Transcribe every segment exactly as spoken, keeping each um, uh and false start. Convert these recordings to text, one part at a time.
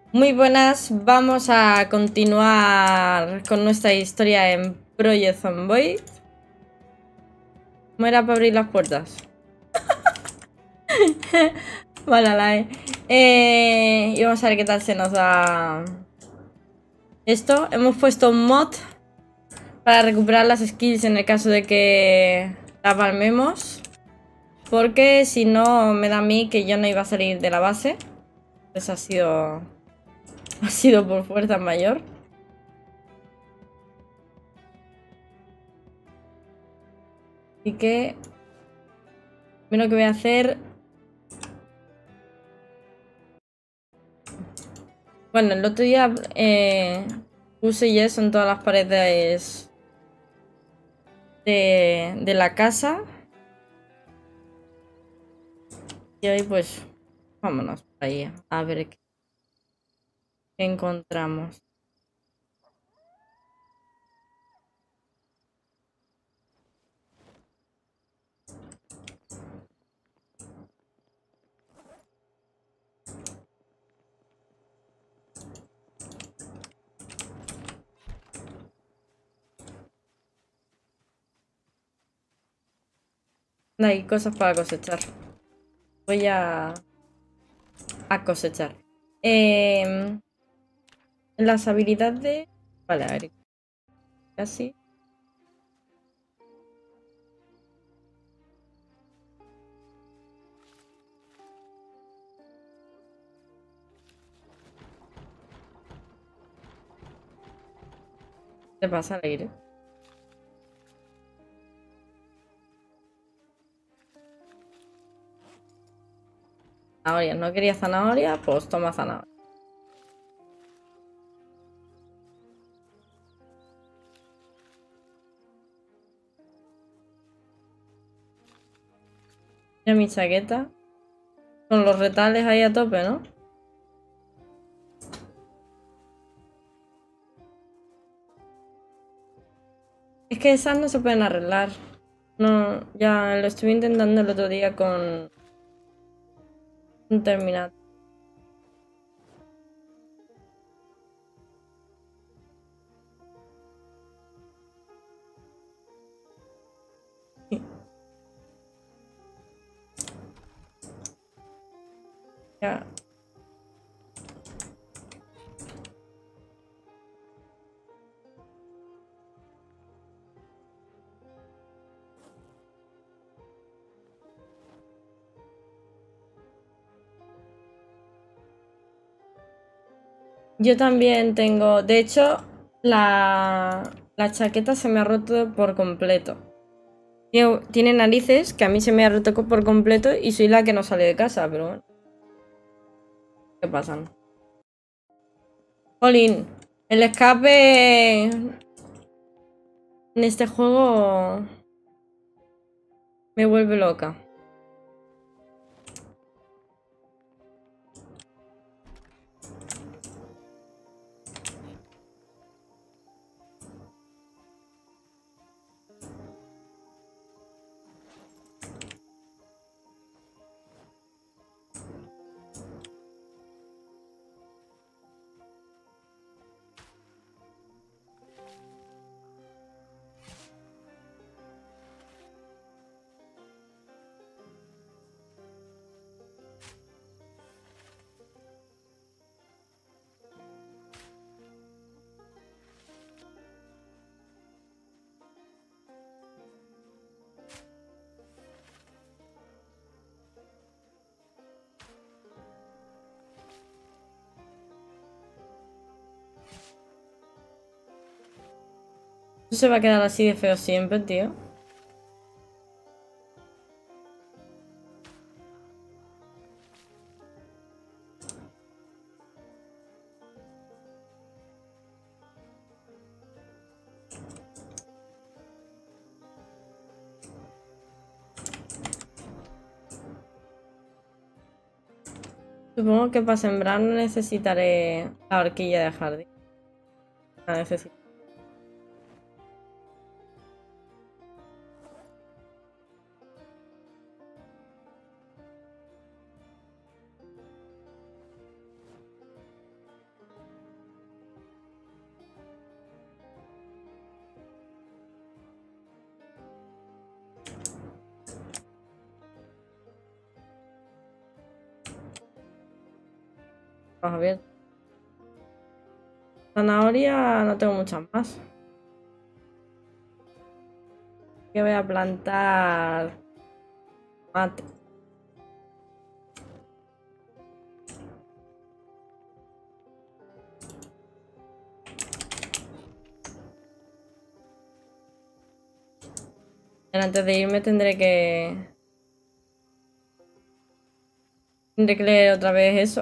Muy buenas, vamos a continuar con nuestra historia en Project Zomboid. ¿Cómo era para abrir las puertas? Vale, la eh, y vamos a ver qué tal se nos da esto. Hemos puesto un mod para recuperar las skills en el caso de que la palmemos. Porque si no, me da a mí que yo no iba a salir de la base. Pues ha sido... Ha sido por fuerza mayor. Así que... Lo que voy a hacer... Bueno, el otro día eh, puse yeso en todas las paredes de, de la casa. Y hoy pues vámonos por ahí a ver qué, qué encontramos. Hay cosas para cosechar. Voy a, a cosechar. Eh, las habilidades de... Vale, a ver. Casi. ¿Qué pasa al aire? Zanahoria. No quería zanahoria, pues toma zanahoria. Mira mi chaqueta. Con los retales ahí a tope, ¿no? Es que esas no se pueden arreglar. No, ya lo estuve intentando el otro día con un terminal. Ya. Yo también tengo, de hecho, la, la chaqueta se me ha roto por completo. Tiene, tiene narices que a mí se me ha roto por completo y soy la que no sale de casa, pero bueno. ¿Qué pasa? Jolín, el escape en este juego me vuelve loca. Eso se va a quedar así de feo siempre, tío. Supongo que para sembrar no necesitaré la horquilla de jardín. La necesito. Vamos a ver. Zanahoria no tengo muchas más. Que voy a plantar tomate. Pero antes de irme tendré que... Tendré que leer otra vez eso.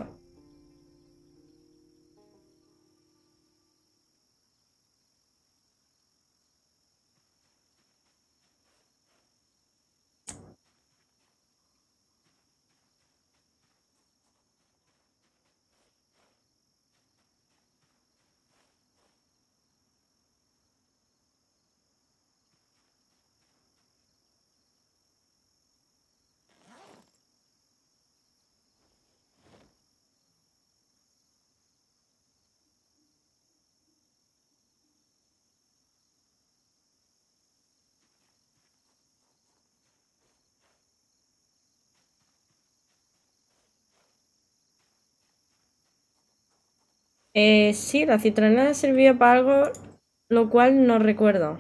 Eh, sí, la citronela sirvió para algo, lo cual no recuerdo.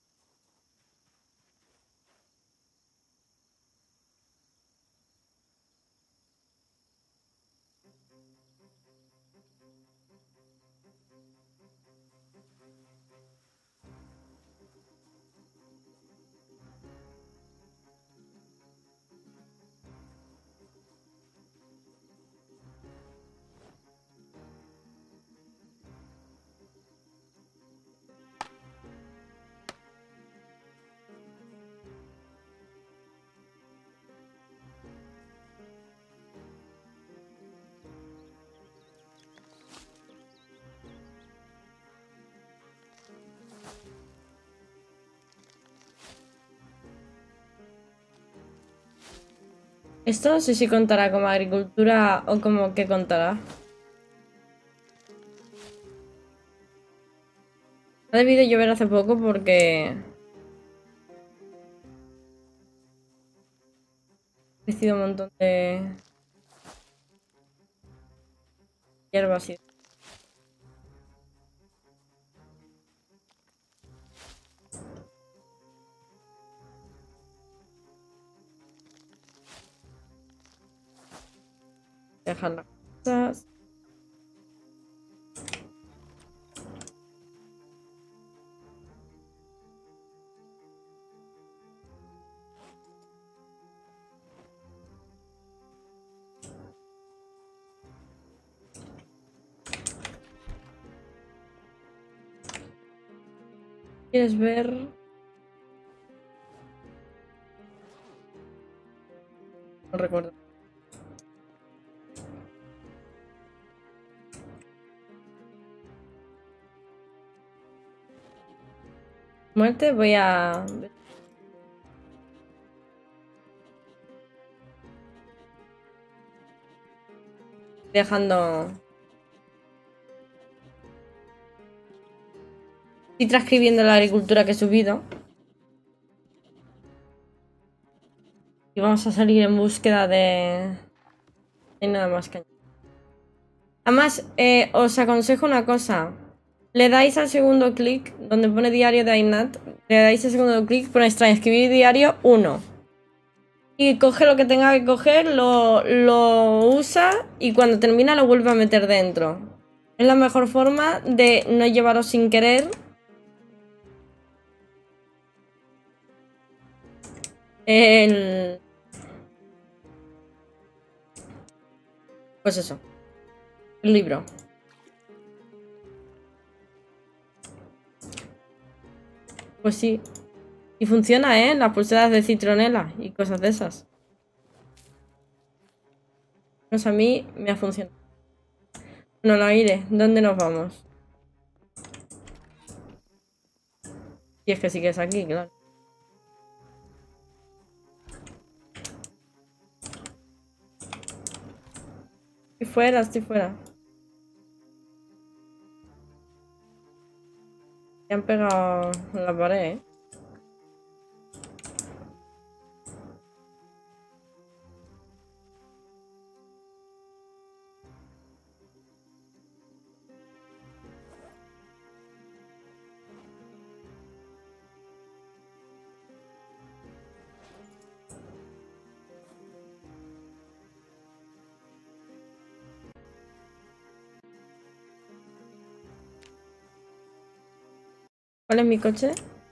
Esto no sé si contará como agricultura o como que contará. Ha debido llover hace poco porque... Ha crecido un montón de... hierbas y... Dejar las cosas. ¿Quieres ver? No recuerdo. Muerte, voy a... Dejando... Estoy transcribiendo la agricultura que he subido. Y vamos a salir en búsqueda de... No hay nada más que añadir. Además, eh, os aconsejo una cosa. Le dais al segundo clic, donde pone diario de Ainat. Le dais al segundo clic, ponéis transcribir diario uno. Y coge lo que tenga que coger, lo, lo usa y cuando termina lo vuelve a meter dentro. Es la mejor forma de no llevaros sin querer el... Pues eso, el libro. Pues sí. Y funciona, ¿eh? Las pulseras de citronela y cosas de esas. Pues a mí me ha funcionado. No lo iré. ¿Dónde nos vamos? Y es que sí que es aquí, claro. Estoy fuera, estoy fuera. Se han pegado en la pared, ¿eh? ¿Cuál es mi coche?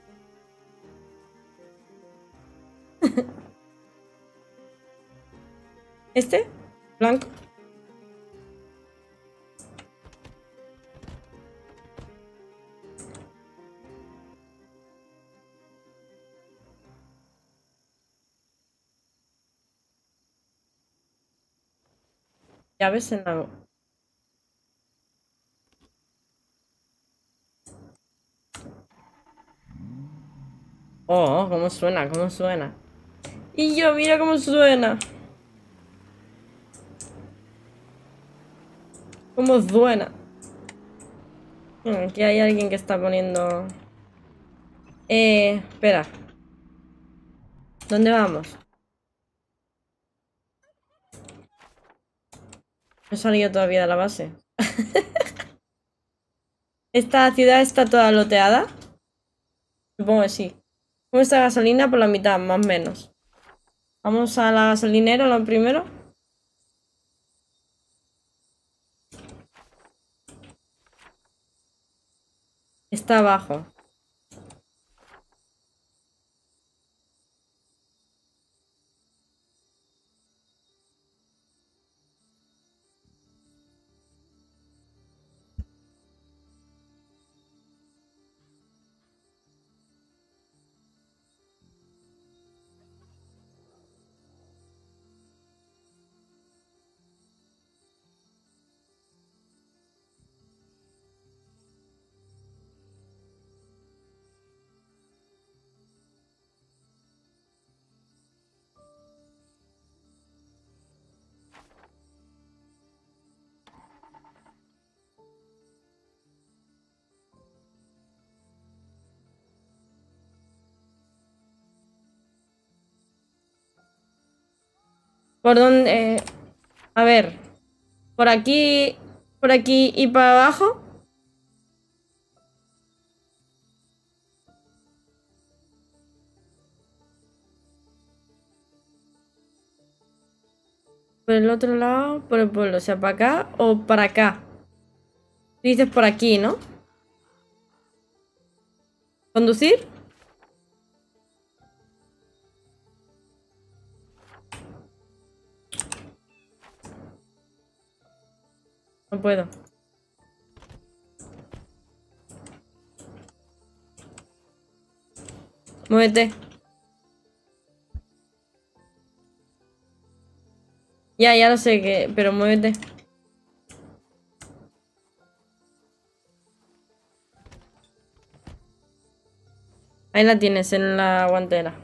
¿Este? ¿Blanco? Llaves en la... Oh, cómo suena, cómo suena. Y yo, mira cómo suena. Cómo suena. Bueno, aquí hay alguien que está poniendo... Eh, espera. ¿Dónde vamos? No he salido todavía de la base. ¿Esta ciudad está toda loteada? Supongo que sí. ¿Cómo está gasolina? Por la mitad, más o menos. Vamos a la gasolinera, lo primero. Está abajo. ¿Por dónde? Eh, a ver. Por aquí. Por aquí y para abajo. Por el otro lado, por el pueblo. O sea, para acá o para acá. Tú dices por aquí, ¿no? ¿Conducir? No puedo. Muévete. Ya, ya lo sé que. Pero muévete. Ahí la tienes en la guantera.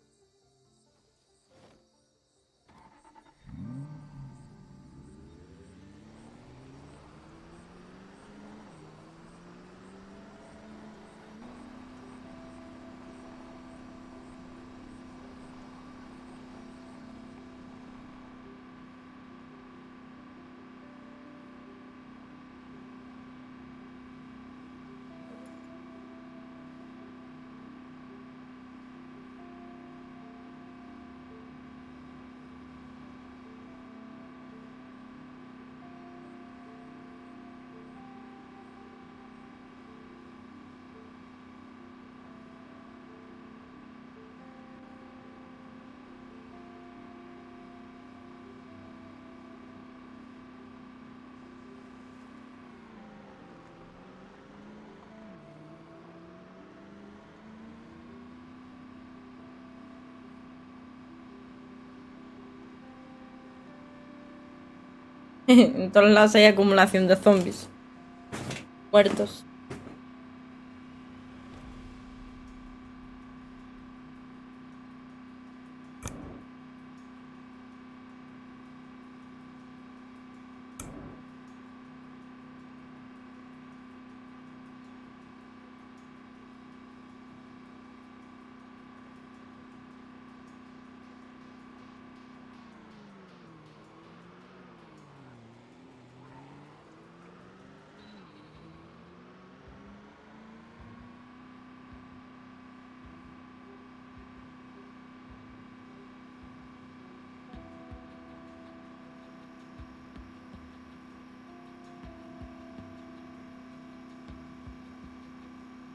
En todos lados hay acumulación de zombies. Muertos.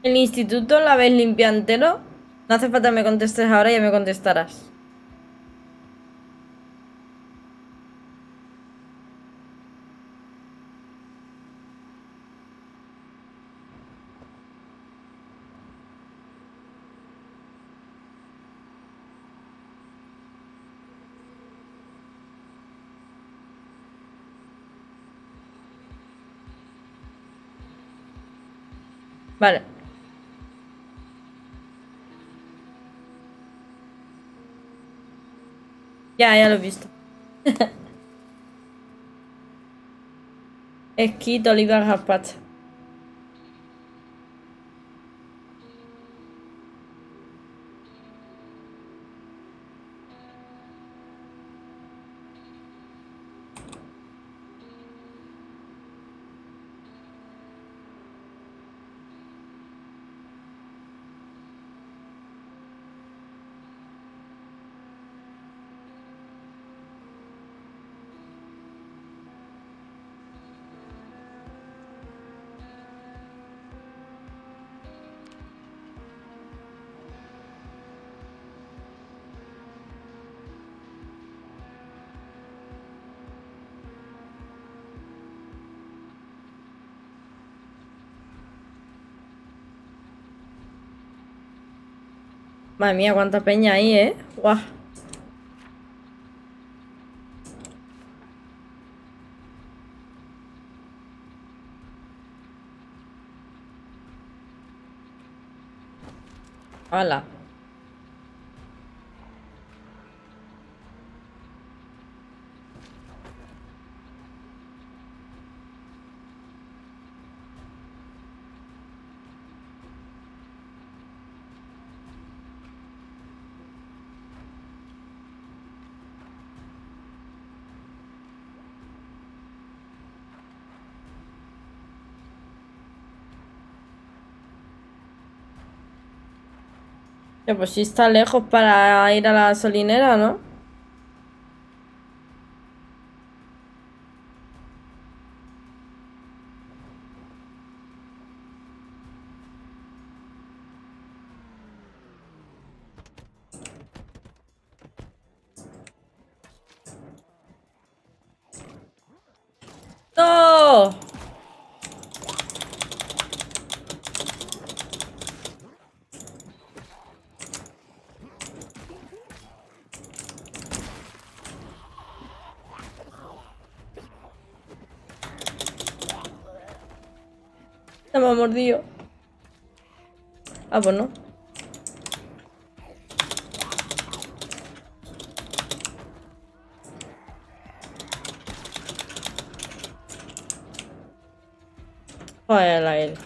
¿El instituto la ves limpia entero? No hace falta que me contestes ahora, ya me contestarás. Vale. Ya, ya lo he visto. Esquito, oliva, gazpacho. Madre mía, cuánta peña ahí, ¿eh? Guau. Hala. Ya, pues sí está lejos para ir a la gasolinera, ¿no? ¡No! Se me ha mordido. Ah, pues no. Joder, la él.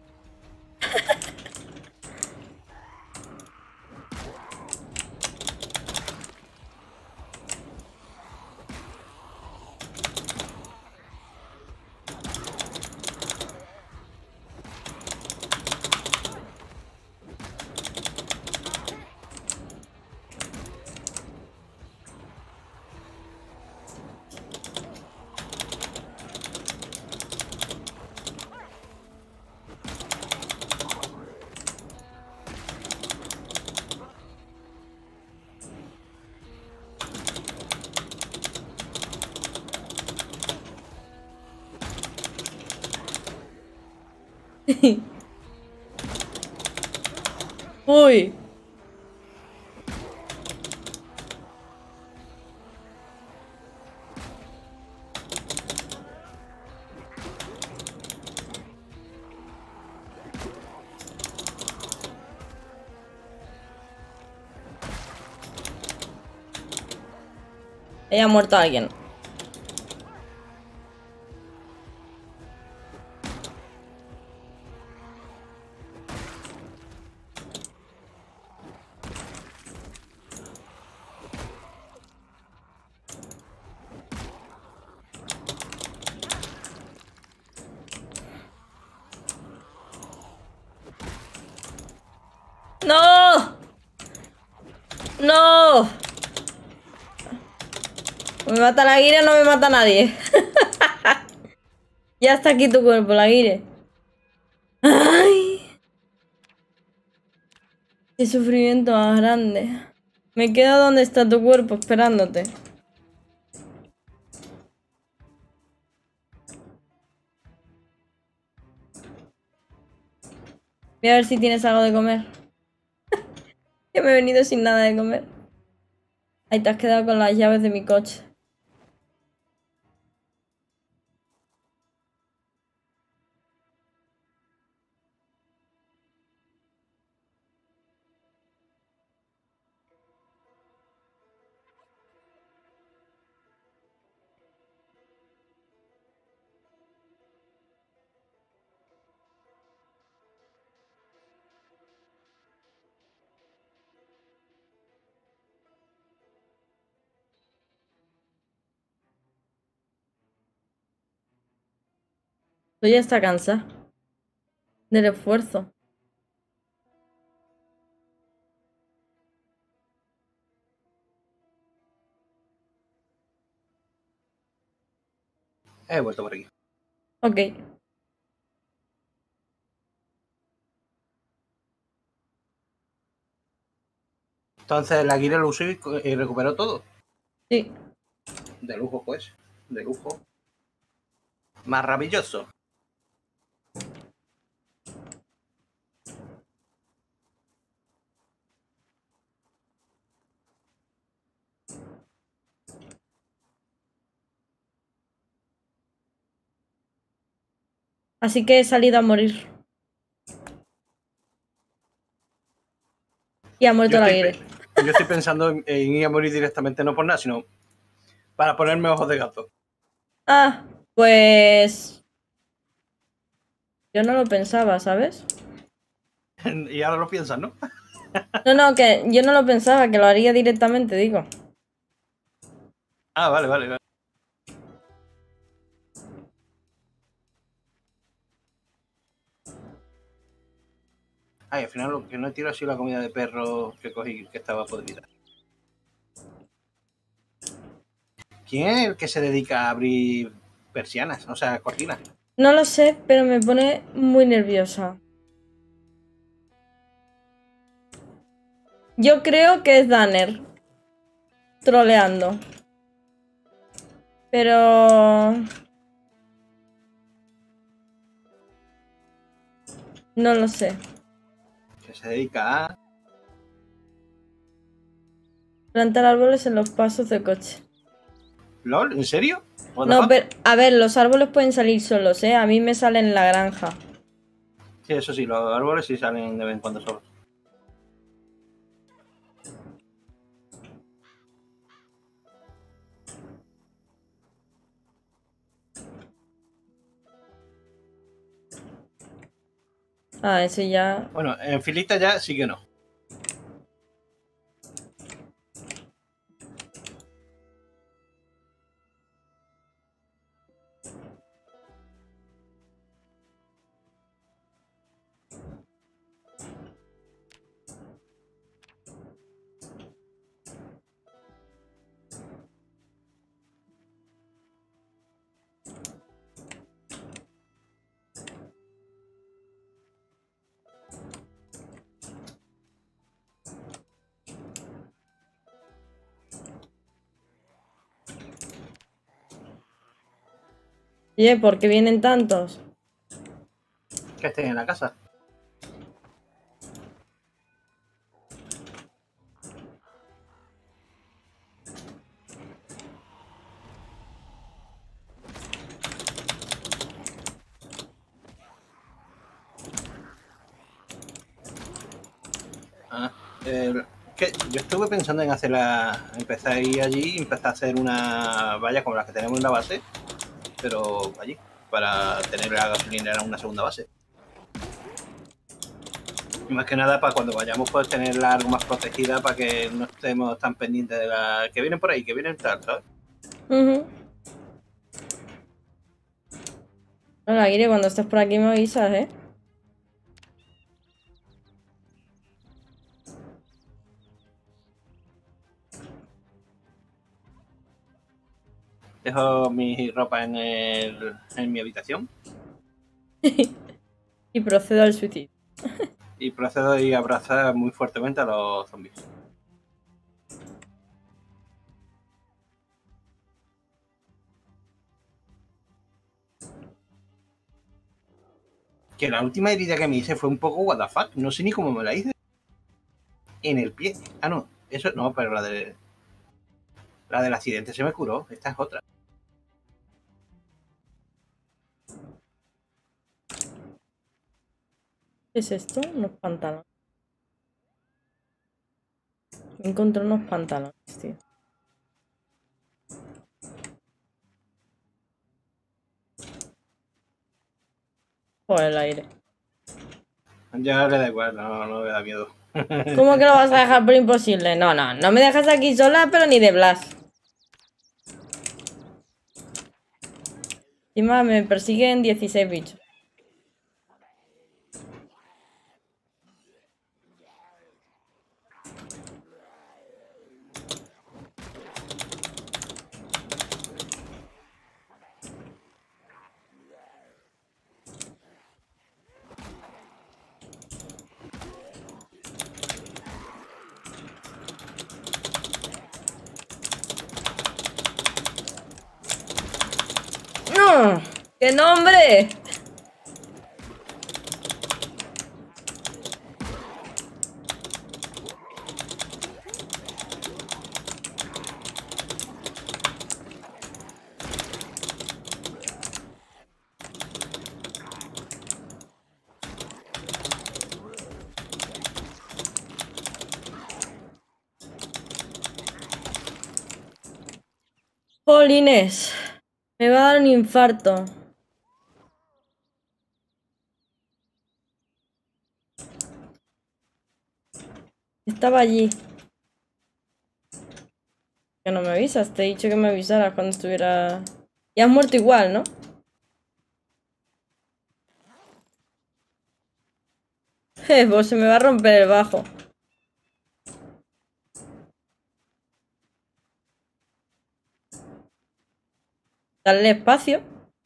Uy. Ella ha muerto a alguien. ¡No! ¡No! Me mata la guire, no me mata nadie. Ya está aquí tu cuerpo, la guire. ¡Ay! Qué sufrimiento más grande. Me quedo donde está tu cuerpo, esperándote. Voy a ver si tienes algo de comer. Que me he venido sin nada de comer. Ahí te has quedado con las llaves de mi coche. Tú ya está cansada del esfuerzo. He vuelto por aquí. Ok. Entonces la guía lo usó y, y recuperó todo. Sí. De lujo, pues. De lujo. Maravilloso. Así que he salido a morir. Y ha muerto Yo la estoy, guía. yo estoy pensando en, en ir a morir directamente, no por nada, sino para ponerme ojos de gato. Ah, pues... Yo no lo pensaba, ¿sabes? Y ahora lo piensas, ¿no? No, no, que yo no lo pensaba, que lo haría directamente, digo. Ah, vale, vale, vale. Ay, al final lo que no he tirado ha sido la comida de perro que cogí, que estaba podrida. ¿Quién es el que se dedica a abrir persianas? O sea, cortinas. No lo sé, pero me pone muy nerviosa. Yo creo que es Danner. Troleando. Pero... No lo sé. Que se dedica a... Plantar árboles en los pasos de coche. ¿Lol? ¿En serio? No, pero... A ver, los árboles pueden salir solos, ¿eh? A mí me salen en la granja. Sí, eso sí, los árboles sí salen de vez en cuando solos. Ah, eso ya... Bueno, en filita ya sí que no. Oye, ¿por qué vienen tantos? Que estén en la casa. Ah, eh, que yo estuve pensando en hacer la, empezar a ir allí y empezar a hacer una valla como las que tenemos en la base, pero allí, para tener la gasolinera en una segunda base. Y más que nada para cuando vayamos pues tenerla algo más protegida para que no estemos tan pendientes de la que vienen por ahí, que vienen tal, ¿sabes? Uh-huh. Hola, Guire, cuando estés por aquí me avisas, ¿eh? Dejo mi ropa en, el, en mi habitación. Y procedo al suicidio. Y procedo a ir a abrazar muy fuertemente a los zombies. Que la última herida que me hice fue un poco what the fuck. No sé ni cómo me la hice. En el pie. Ah, no. Eso no, pero la de... La del accidente se me curó. Esta es otra. ¿Qué es esto? Unos pantalones. Encontré unos pantalones, tío. Por el aire. Ya le da igual, no, no me da miedo. ¿Cómo que lo vas a dejar por imposible? No, no, no me dejas aquí sola, pero ni de Blas. Encima me persiguen dieciséis bichos. ¡No! ¡Qué nombre! Jolines, me va a dar un infarto. Estaba allí. Que no me avisas, te he dicho que me avisaras cuando estuviera... Y has muerto igual, ¿no? Eh, pues se me va a romper el bajo. Darle espacio.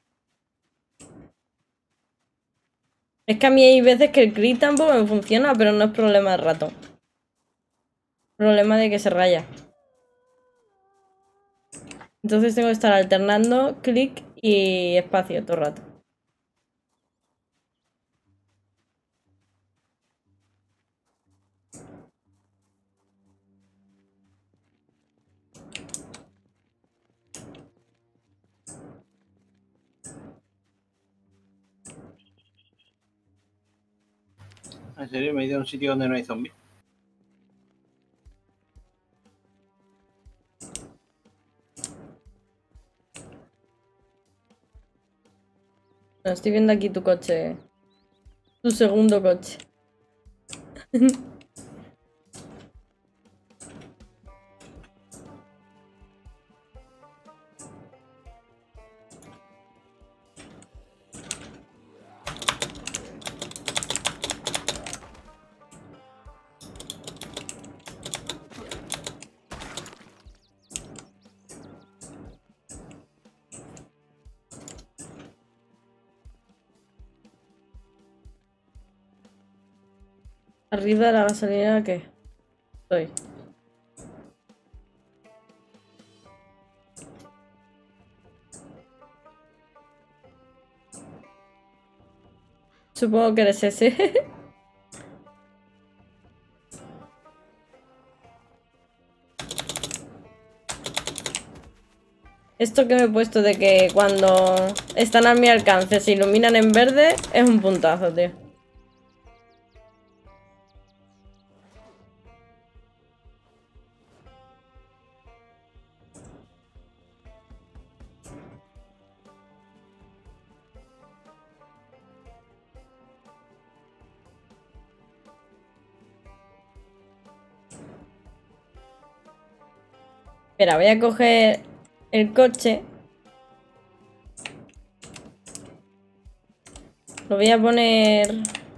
Es que a mí hay veces que el crit tampoco me funciona, pero no es problema de ratón. Problema de que se raya. Entonces tengo que estar alternando clic y espacio todo el rato. En serio, me he ido a un sitio donde no hay zombies. No, estoy viendo aquí tu coche. Tu segundo coche. Arriba de la gasolina, ¿qué? Estoy. Supongo que eres ese. Esto que me he puesto de que cuando están a mi alcance se iluminan en verde es un puntazo, tío. Espera, voy a coger el coche. Lo voy a poner...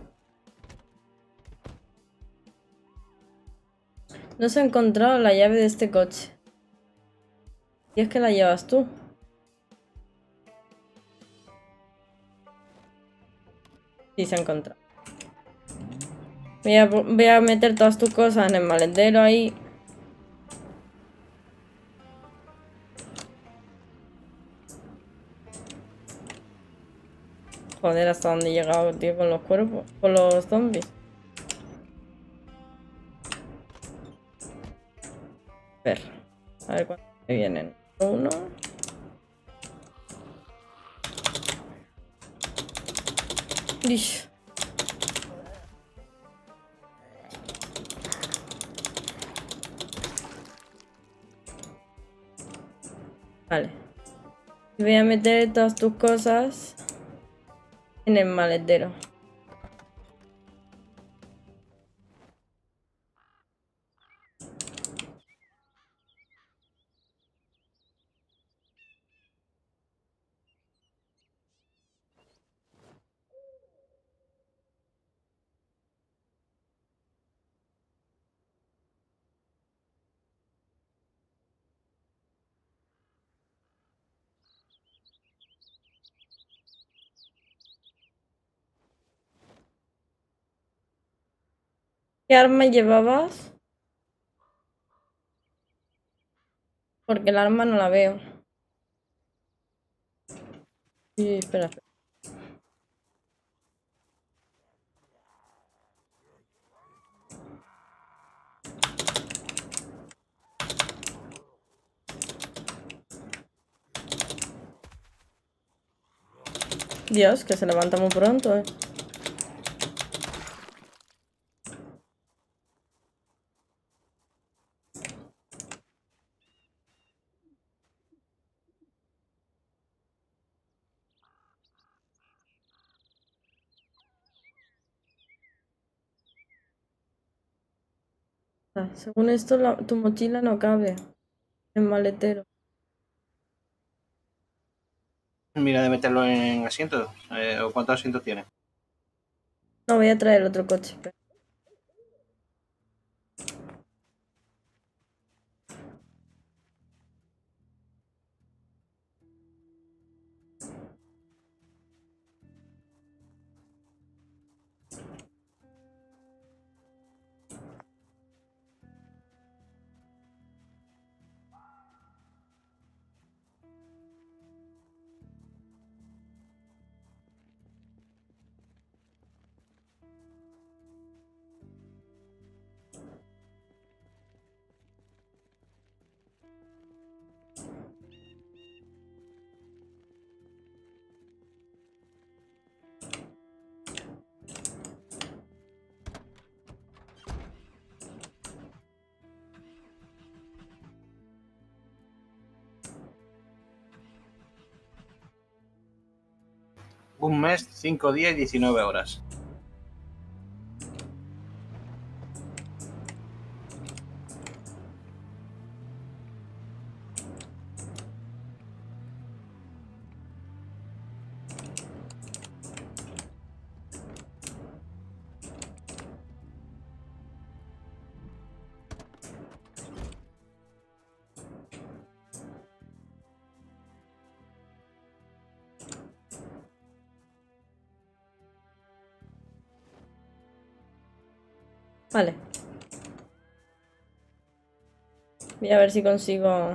No se ha encontrado la llave de este coche. Y es que la llevas tú. Sí, se ha encontrado. Voy a, voy a meter todas tus cosas en el maletero ahí. Joder, hasta dónde he llegado, tío, con los cuerpos, con los zombies. A ver, a ver cuántos me vienen. Uno. Ish. Vale. Voy a meter todas tus cosas en el maletero. ¿Qué arma llevabas? Porque el arma no la veo. Sí, espera, espera. Dios, que se levanta muy pronto, eh. Ah, según esto, la- tu mochila no cabe en maletero. Mira de meterlo en asientos. Eh, ¿o cuántos asientos tiene? No, voy a traer otro coche. Espera. Un mes, cinco días y diecinueve horas. Vale. Voy a ver si consigo...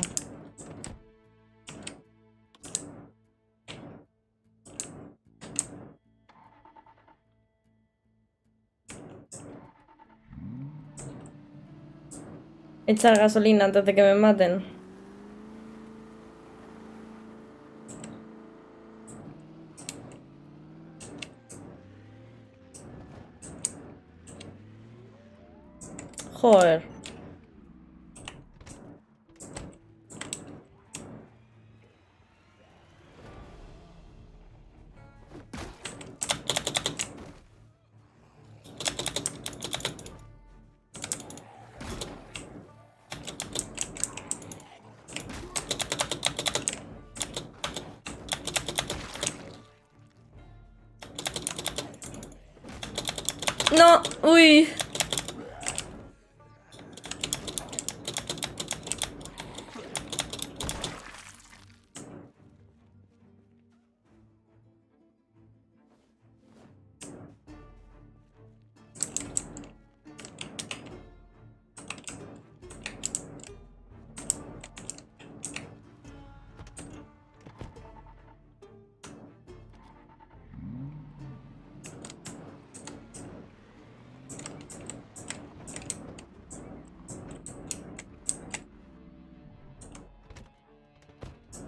echar gasolina antes de que me maten. Joder. No, uy.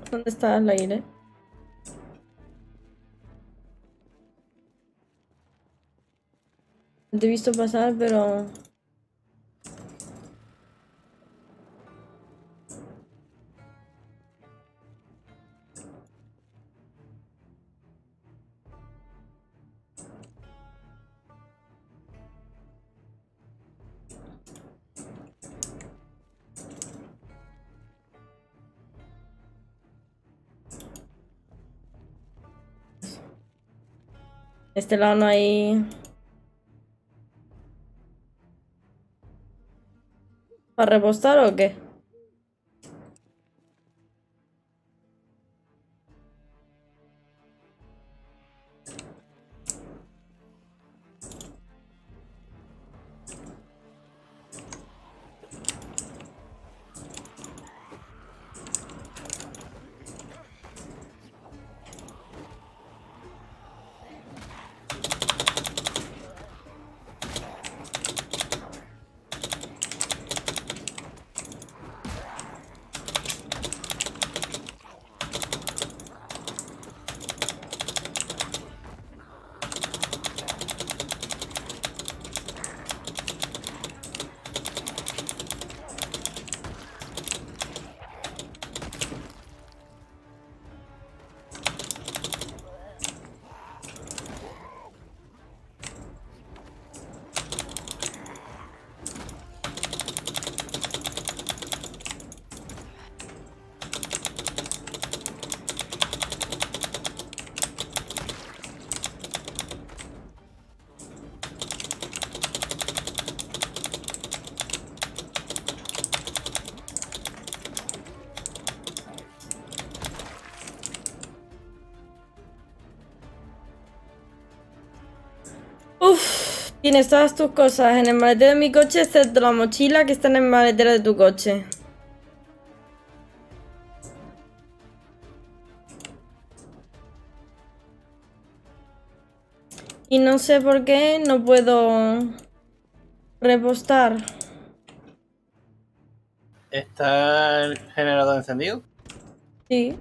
¿Dónde está el aire? Te he visto pasar, pero... Este lado no hay... ¿Para repostar o qué? Uf, tienes todas tus cosas en el maletero de mi coche, excepto la mochila que está en el maletero de tu coche. Y no sé por qué no puedo repostar. ¿Está el generador encendido? Sí.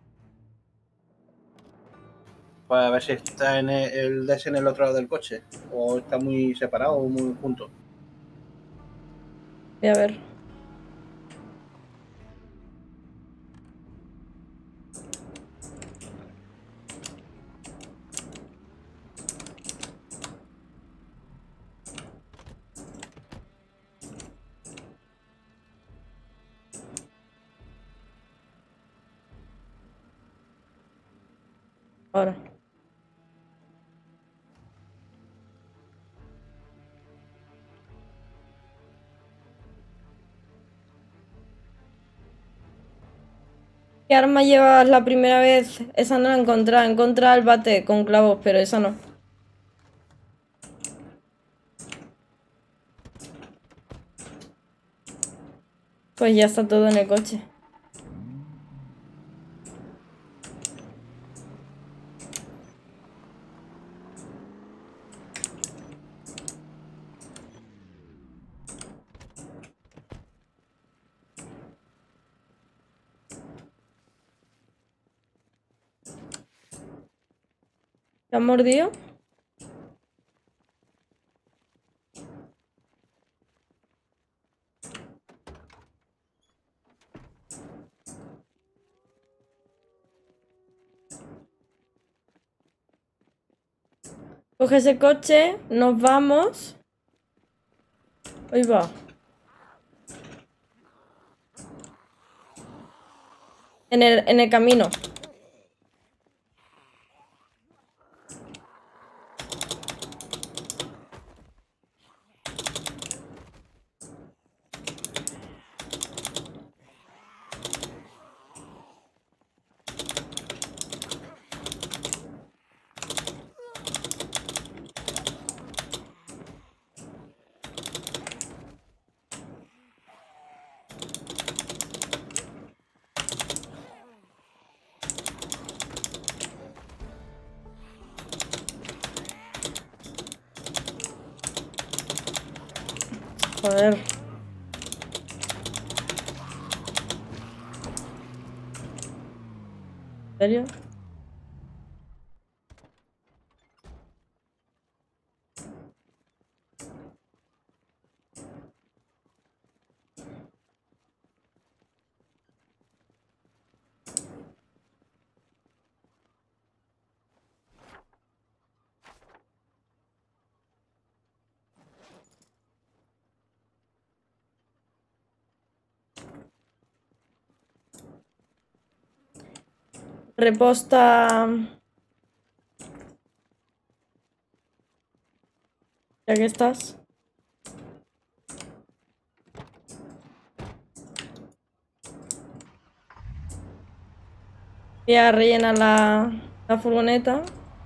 Para ver si está en el, el D S en el otro lado del coche. O está muy separado o muy junto. Voy a ver. Ahora. ¿Qué arma llevas la primera vez? Esa no la encontré. Encontré el bate con clavos, pero esa no. Pues ya está todo en el coche. ¿Te has mordido? Coge ese coche, nos vamos. Ahí va. En el, en el camino. Joder. ¿En serio? Reposta. Ya que estás. Voy a rellenar la, la furgoneta.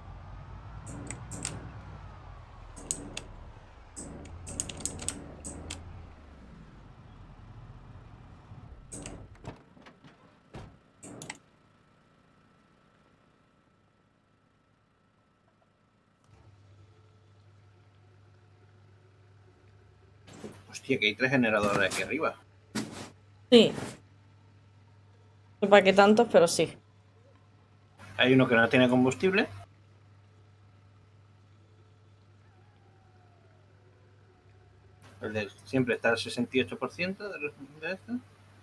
Hostia, que hay tres generadores aquí arriba. Sí. No sé para qué tantos, pero sí. Hay uno que no tiene combustible. El de siempre está al sesenta y ocho por ciento de, de esto.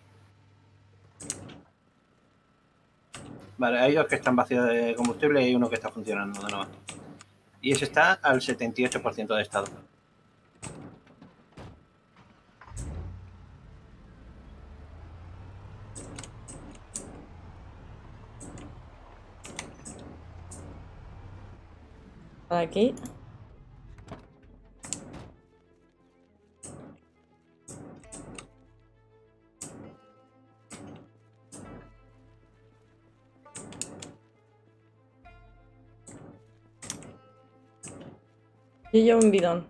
Vale, hay dos que están vacíos de combustible y hay uno que está funcionando de nuevo. Y ese está al setenta y ocho por ciento de estado. Para aquí. Yo llevo un bidón.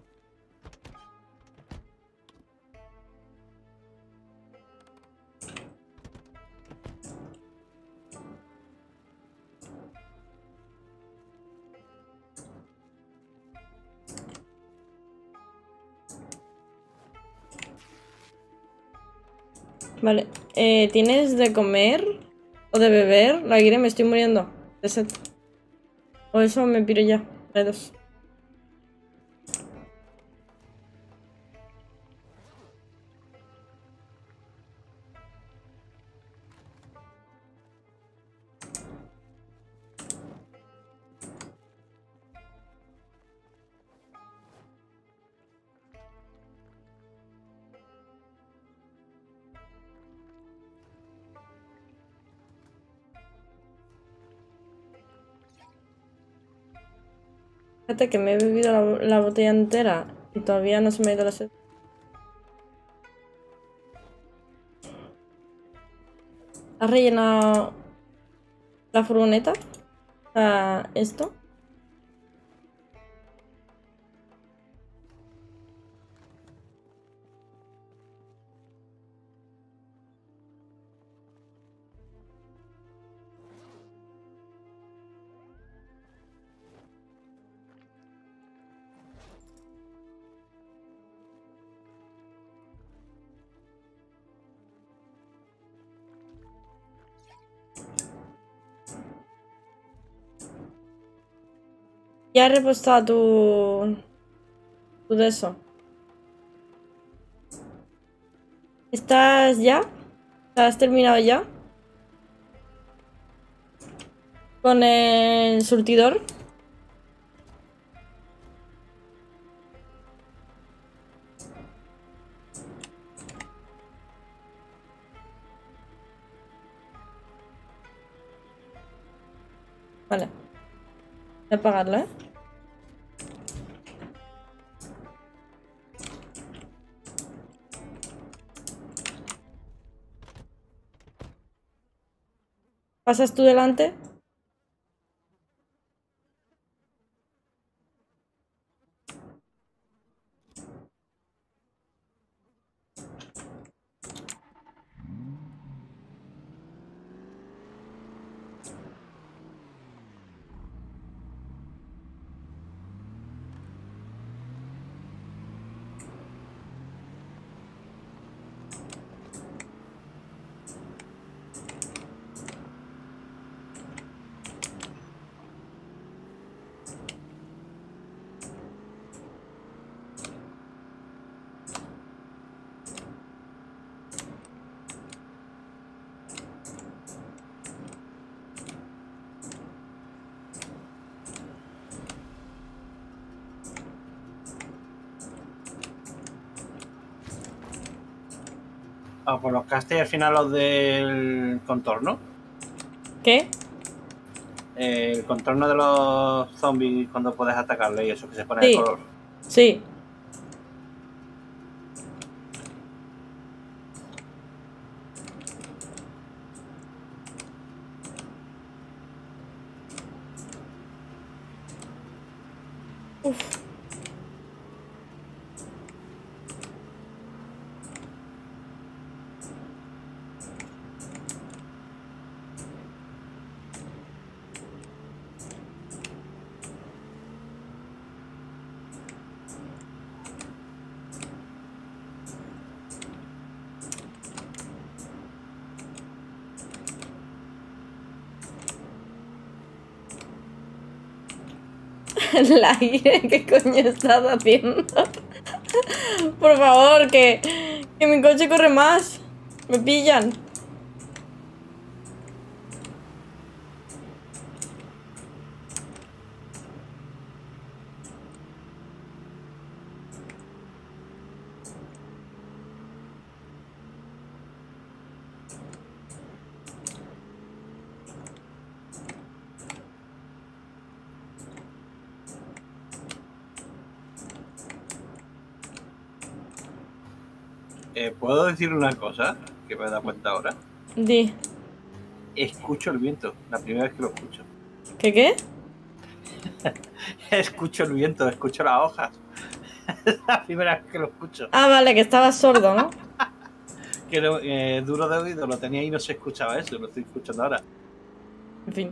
Vale. Eh, ¿tienes de comer o de beber? La guiré, me estoy muriendo de sed. O eso me piro ya. Hay dos. Fíjate que me he bebido la, la botella entera y todavía no se me ha ido la sed. ¿Has rellenado la furgoneta? Ah, ¿esto? Ya he repostado tu... tu de eso. ¿Estás ya? ¿Has terminado ya? ¿Con el surtidor? Vale. Voy a apagarlo, ¿eh? ¿Pasas tú delante? Ah, pues los castes al final los del contorno. ¿Qué? Eh, el contorno de los zombies cuando puedes atacarle y eso que se pone Sí. de color. Sí. Uf. La aire, ¿qué coño estás haciendo? Por favor, que, que mi coche corre más. Me pillan. Eh, ¿Puedo decir una cosa que me he dado cuenta ahora? Di. Escucho el viento, la primera vez que lo escucho. ¿Qué qué? Escucho el viento, escucho las hojas. Es la primera vez que lo escucho. Ah, vale, que estabas sordo, ¿no? Que lo- eh, duro de oído lo tenía y no se escuchaba eso, lo estoy escuchando ahora. En fin.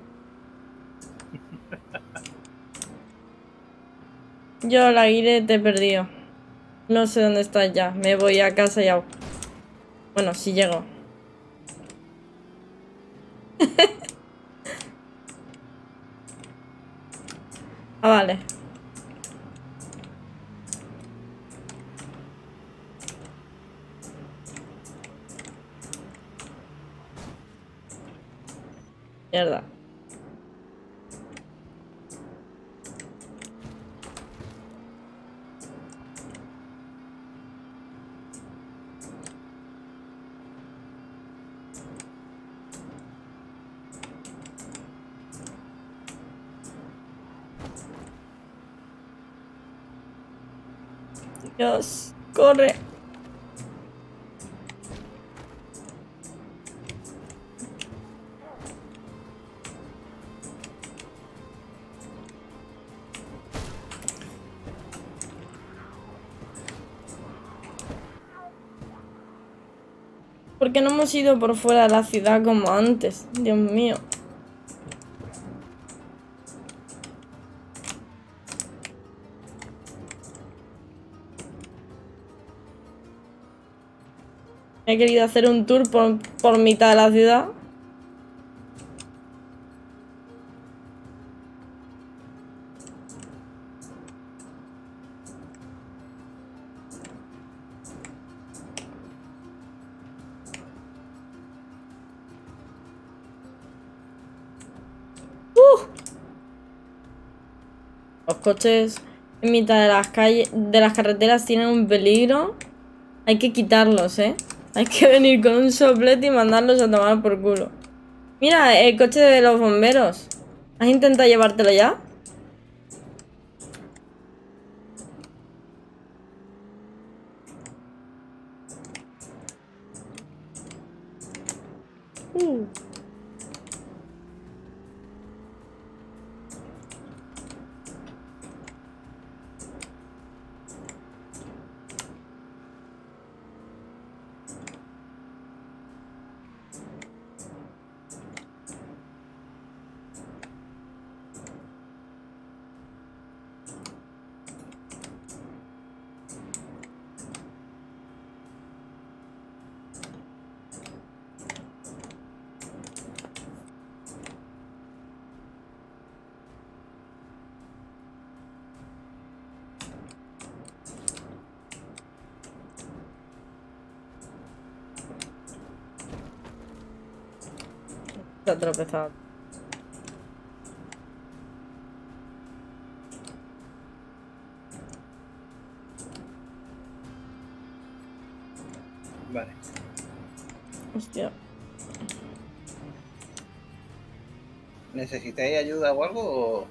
Yo, la aire, te he perdido. No sé dónde estás ya. Me voy a casa ya. Bueno, si llego. Ah, vale. Mierda. Dios, corre. ¿Por qué no hemos ido por fuera de la ciudad como antes? Dios mío. He querido hacer un tour por, por mitad de la ciudad. ¡Uh! Los coches en mitad de las calles, de las carreteras tienen un peligro. Hay que quitarlos, ¿eh? Hay que venir con un soplete y mandarlos a tomar por culo. Mira, el coche de los bomberos. ¿Has intentado llevártelo ya? Uh. Se ha tropezado. Vale. Hostia. ¿Necesitáis ayuda o algo? O...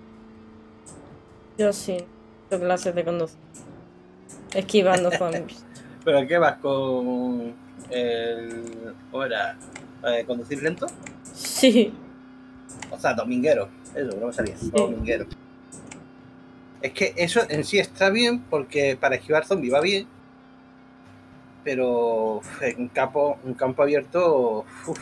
Yo sí. Tengo clases de conducir. Esquivando zombies. ¿Pero qué vas con el... ¿Cómo era? Eh, ¿Conducir lento? Sí. O sea, dominguero. Eso, no me salía. Sí. Dominguero. Es que eso en sí está bien porque para esquivar zombies va bien. Pero uf, en un campo, un campo abierto... Uf.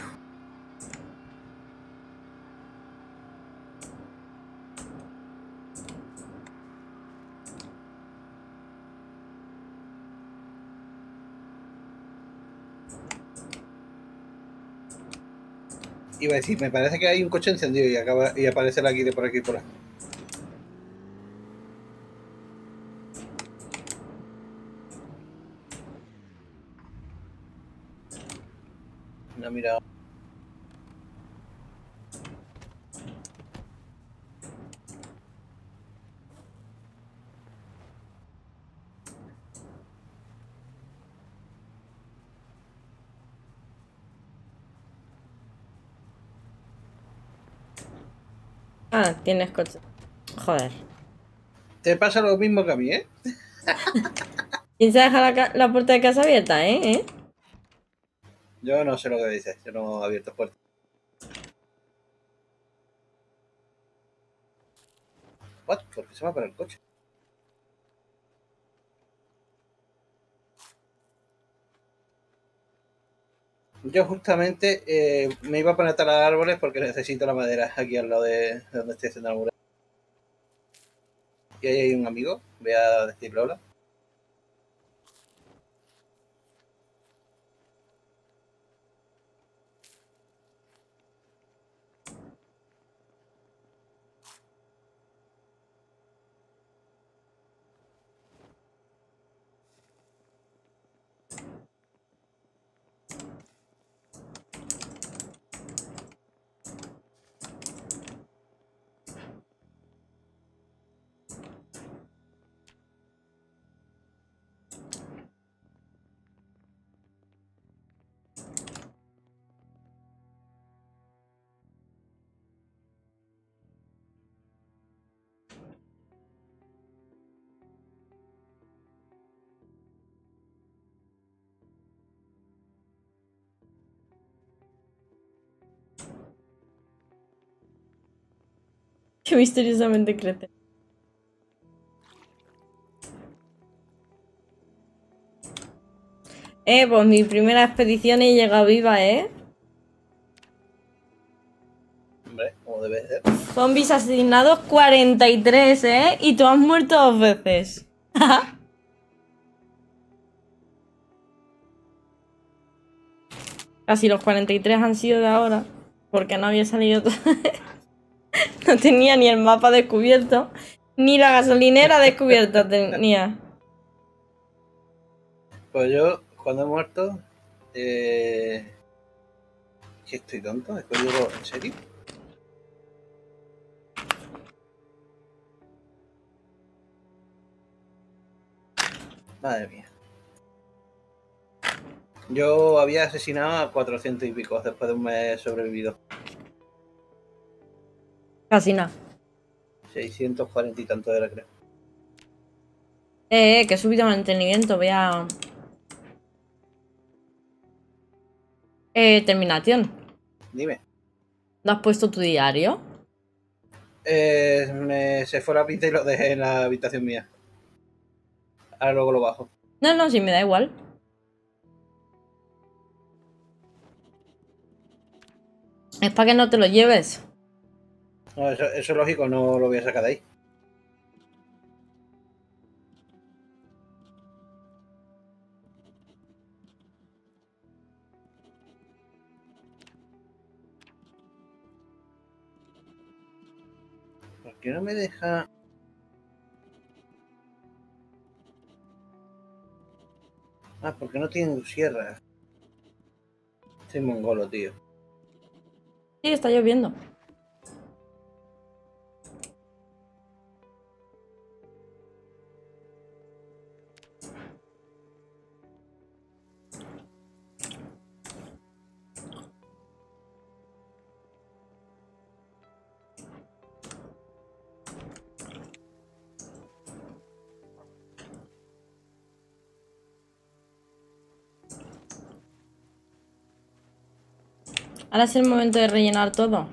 Iba a decir, me parece que hay un coche encendido y acaba y aparece aquí de por aquí por aquí. No, mira. Ah, tienes coche. Joder. Te pasa lo mismo que a mí, ¿eh? ¿Quién se deja la, ca- la puerta de casa abierta, eh? ¿Eh? Yo no sé lo que dices, yo no he abierto puertas. ¿What? ¿Por qué se va para el coche? Yo justamente eh, me iba a poner a talar árboles porque necesito la madera aquí al lado de, de donde estoy haciendo la muralla. Y ahí hay un amigo, voy a decirle hola. Que misteriosamente crece. Eh, pues mi primera expedición y he llegado viva, ¿eh? Hombre, como debe ser. Zombies asesinados cuarenta y tres, ¿eh? Y tú has muerto dos veces. Casi los cuarenta y tres han sido de ahora. Porque no había salido todo. No tenía ni el mapa descubierto. Ni la gasolinera descubierta tenía. Pues yo, cuando he muerto, eh... ¿qué estoy tonto? Después digo, ¿en serio? Madre mía. Yo había asesinado a cuatrocientos y pico después de un mes sobrevivido. Casi nada. seiscientos cuarenta y tanto era, creo. Eh, eh, que he subido mantenimiento. Voy a... Eh, terminación. Dime. ¿No has puesto tu diario? Eh, me, se fue la pinta y lo dejé en la habitación mía. Ahora luego lo bajo. No, no, sí, me da igual. Es para que no te lo lleves. No, eso, eso es lógico, no lo voy a sacar de ahí. ¿Por qué no me deja...? Ah, porque no tienen sierra. Soy mongolo, tío. Sí, está lloviendo. Ahora es el momento de rellenar todo.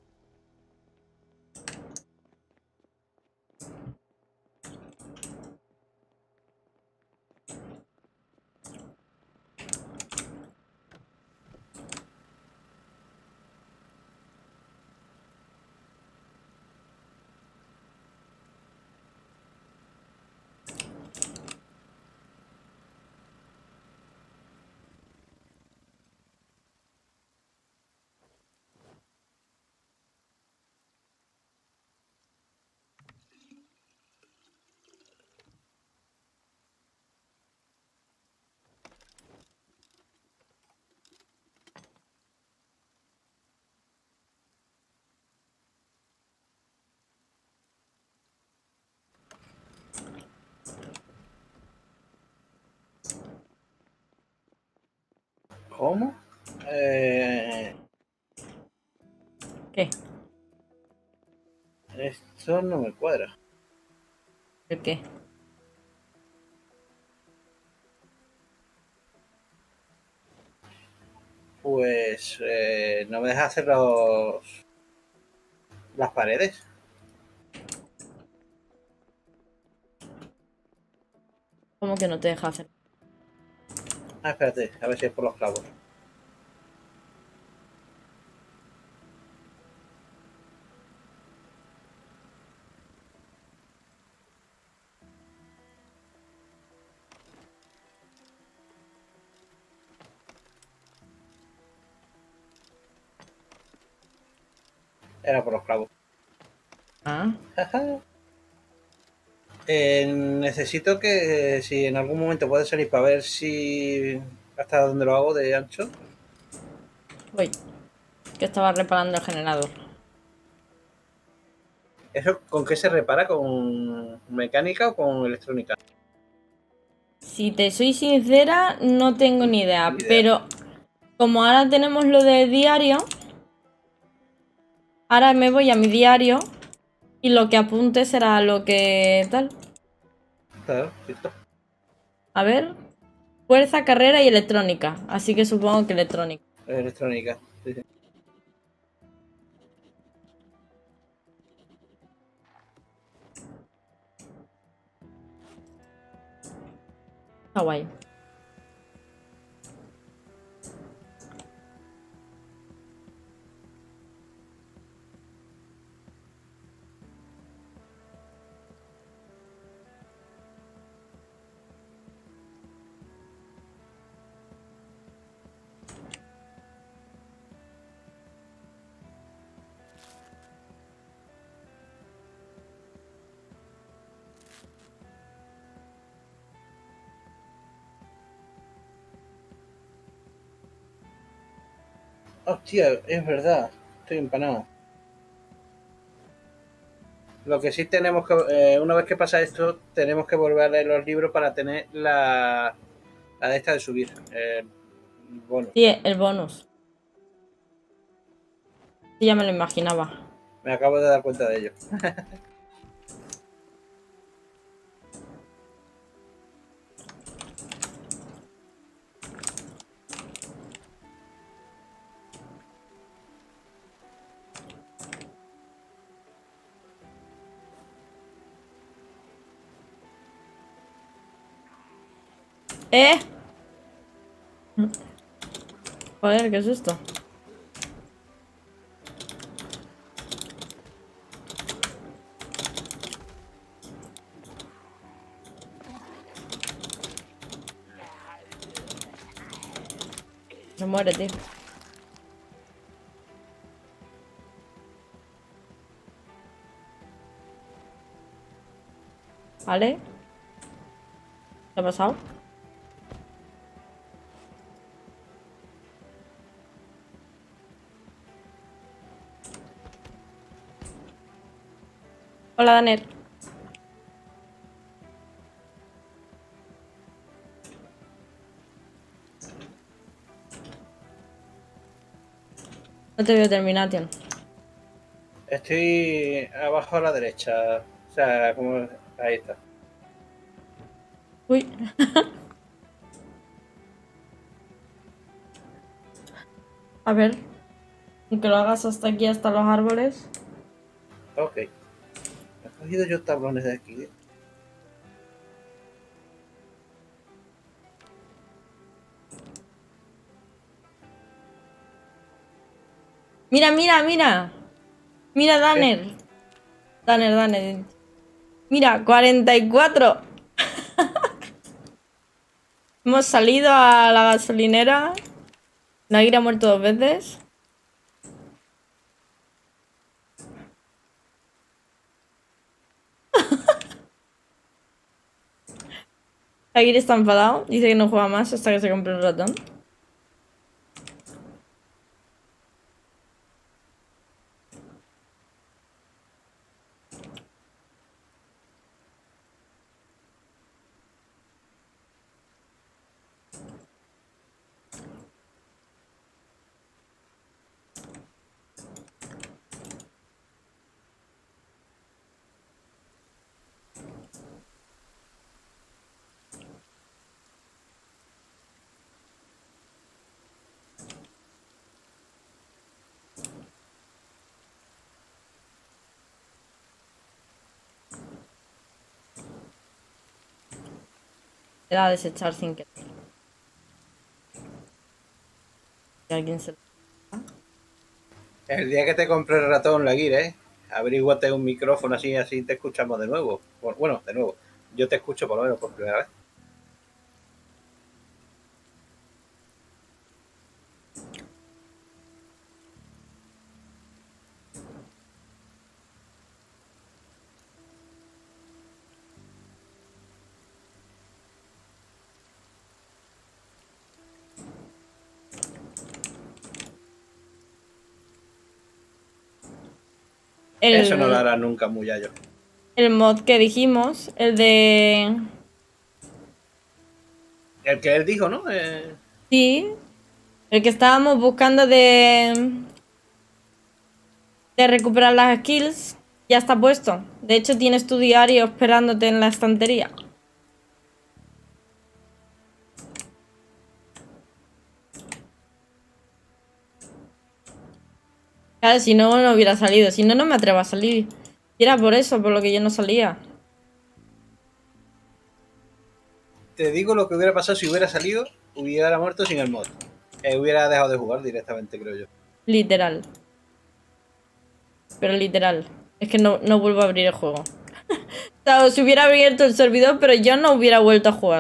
¿Cómo? Eh, ¿Qué? esto no me cuadra. ¿El qué? Pues eh, no me deja hacer los, las paredes. ¿Cómo que no te deja hacer? Ah, espérate, a ver si es por los clavos. Era por los clavos. Ah. eh, necesito que eh, si en algún momento puede salir para ver si hasta dónde lo hago de ancho. Uy. Que estaba reparando el generador. ¿Eso con qué se repara? ¿Con mecánica o con electrónica? Si te soy sincera, no tengo ni idea. Ni idea. Pero como ahora tenemos lo de diario, ahora me voy a mi diario y lo que apunte será lo que tal. Claro, listo. A ver. Fuerza, carrera y electrónica. Así que supongo que electrónica. Electrónica. Sí, sí. Está guay. Hostia, es verdad. Estoy empanado. Lo que sí tenemos que, eh, una vez que pasa esto, tenemos que volver a leer los libros para tener la, la de esta de subir. Eh, bueno, Sí, el bonus. Sí, ya me lo imaginaba. me acabo de dar cuenta de ello. ¡Eh! Joder, ¿qué es esto? Se muere, tío. ¿Vale? ¿Qué ha pasado? Hola, Daner. No te veo terminar, tío. Estoy abajo a la derecha. O sea, como. Ahí está. Uy. A ver. Aunque lo hagas hasta aquí, hasta los árboles. Ok. He cogido yo tablones de aquí. ¿eh? Mira, mira, mira. Mira, Danner. Danner, Danner. Mira, cuarenta y cuatro. Hemos salido a la gasolinera. Nagir ha muerto dos veces. Nagir está enfadado. Dice que no juega más hasta que se compre un ratón. Le da a desechar sin querer. Que alguien se... El día que te compré el ratón, Laguir, ¿eh? Averíguate un micrófono así, así te escuchamos de nuevo. Bueno, de nuevo. Yo te escucho por lo menos por primera vez. El, Eso no lo hará nunca Muyayo. el mod que dijimos, el de... El que él dijo, ¿no? Eh... Sí, el que estábamos buscando de... De recuperar las skills, ya está puesto. De hecho, tienes tu diario esperándote en la estantería. Claro, si no, no hubiera salido. Si no, no me atrevo a salir. Y era por eso, por lo que yo no salía. Te digo lo que hubiera pasado si hubiera salido, hubiera muerto sin el mod. Eh, hubiera dejado de jugar directamente, creo yo. Literal. Pero literal. Es que no, no vuelvo a abrir el juego. O sea, si hubiera abierto el servidor, pero yo no hubiera vuelto a jugar.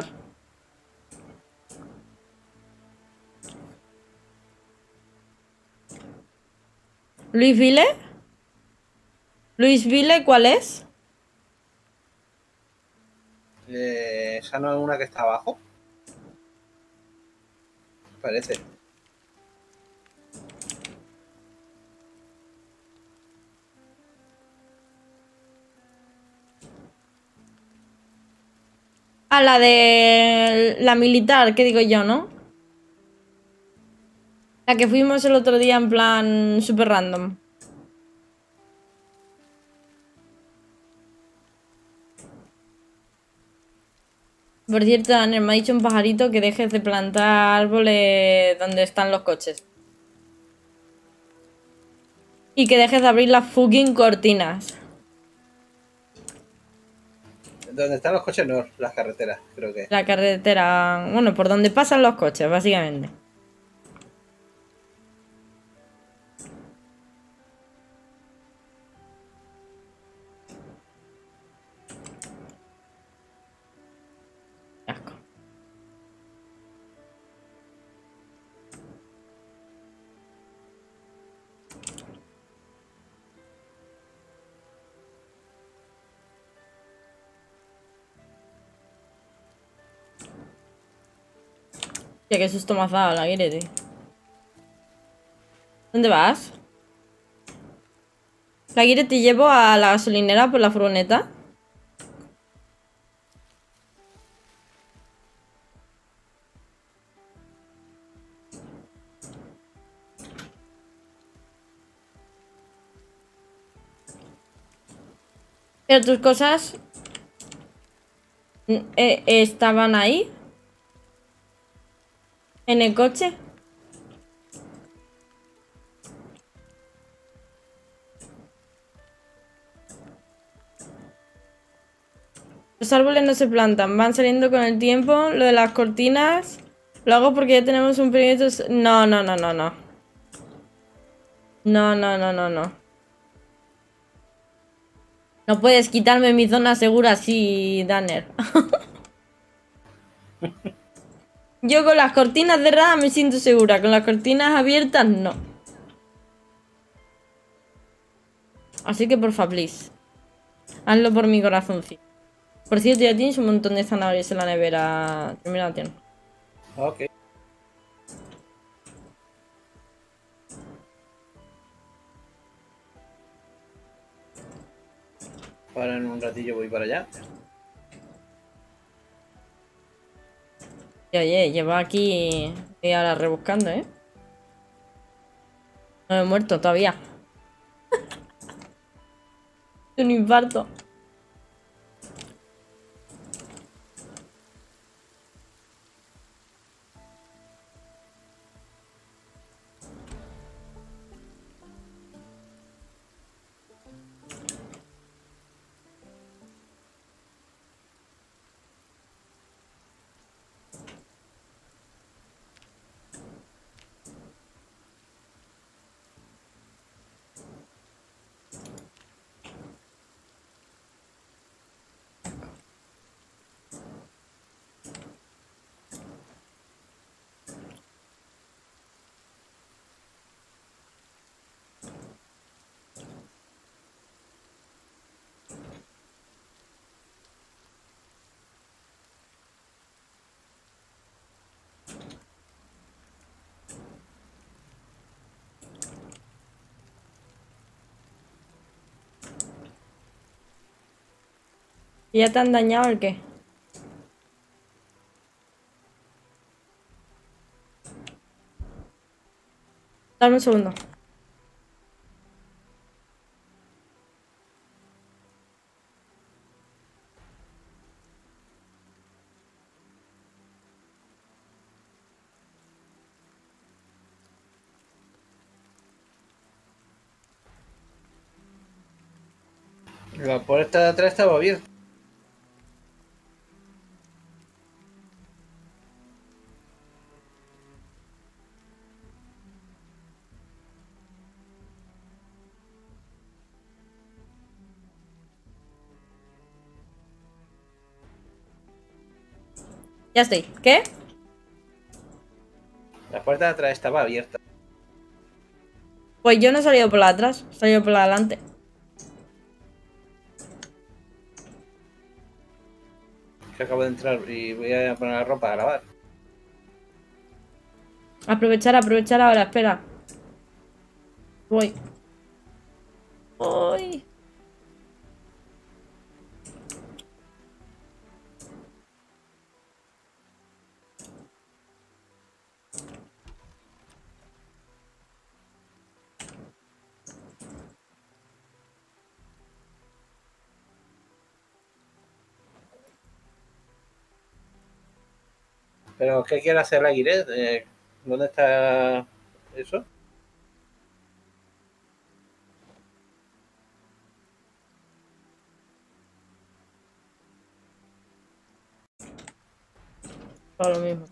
¿Luis Vile? ¿Luis Vile cuál es? Eh, ¿Esa no es una que está abajo? Parece. Ah, la de... La militar, ¿qué digo yo, no? La que fuimos el otro día en plan super random. Por cierto, Daniel, me ha dicho un pajarito que dejes de plantar árboles donde están los coches. Y que dejes de abrir las fucking cortinas. Donde están los coches, no, las carreteras, creo que. La carretera... Bueno, por donde pasan los coches, básicamente. Asco. Ya que susto me has dado, la aire, tío. ¿Dónde vas? La Guire, te llevo a la gasolinera por la furgoneta. Pero tus cosas eh, estaban ahí. En el coche. Los árboles no se plantan, van saliendo con el tiempo. Lo de las cortinas lo hago porque ya tenemos un perímetro... No, no, no, no, no. No, no, no, no, no. No puedes quitarme mi zona segura así, Danner. Yo con las cortinas cerradas me siento segura, con las cortinas abiertas no. Así que porfa, please. Hazlo por mi corazoncito. Por cierto, ya tienes un montón de zanahorias en la nevera. Termina la tienda. Ok. Ahora en un ratillo voy para allá. Y oye, llevo aquí y ahora rebuscando, ¿eh? No me he muerto todavía. Un infarto. ¿Y ya te han dañado el qué? Dame un segundo. La puerta de atrás estaba abierta. Ya estoy. ¿Qué? La puerta de atrás estaba abierta. Pues yo no he salido por la de atrás, he salido por la de adelante. Que acabo de entrar y voy a poner la ropa a lavar. Aprovechar, aprovechar ahora, espera. Voy. Voy. Pero, ¿qué quiere hacer la Guiret? Eh, ¿Dónde está eso? Todo lo mismo.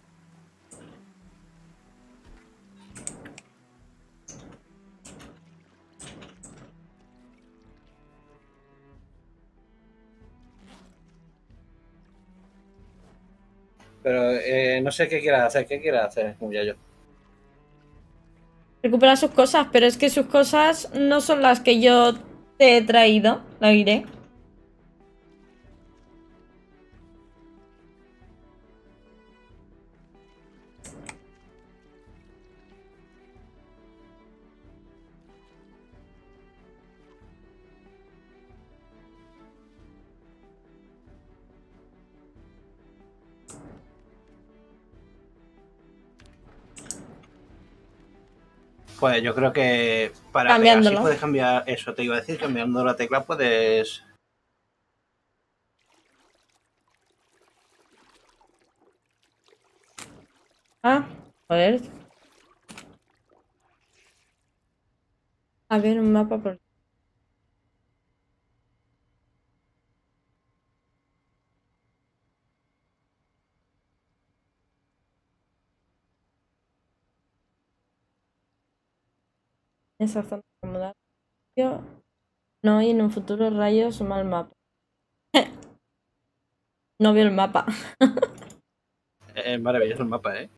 Pero eh, no sé qué quieras hacer. ¿Qué quieras hacer, muchacho? Recupera sus cosas, pero es que sus cosas no son las que yo te he traído. La diré. Pues yo creo que para pegar, si Cambiándolo. puedes cambiar eso, te iba a decir, cambiando la tecla puedes... Ah, joder. A ver, un mapa por... Esa zona de mudar. No, y en un futuro rayo suma el mapa. No veo el mapa. Es maravilloso el mapa, ¿eh?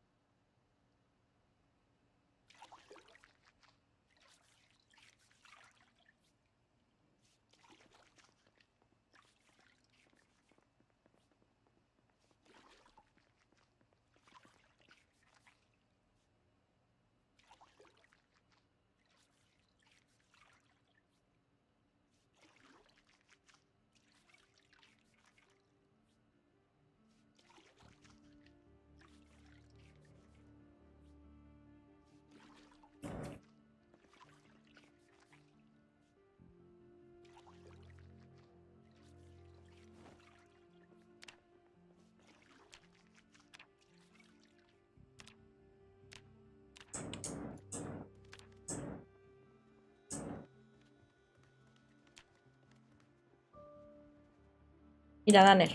Mira, Danner.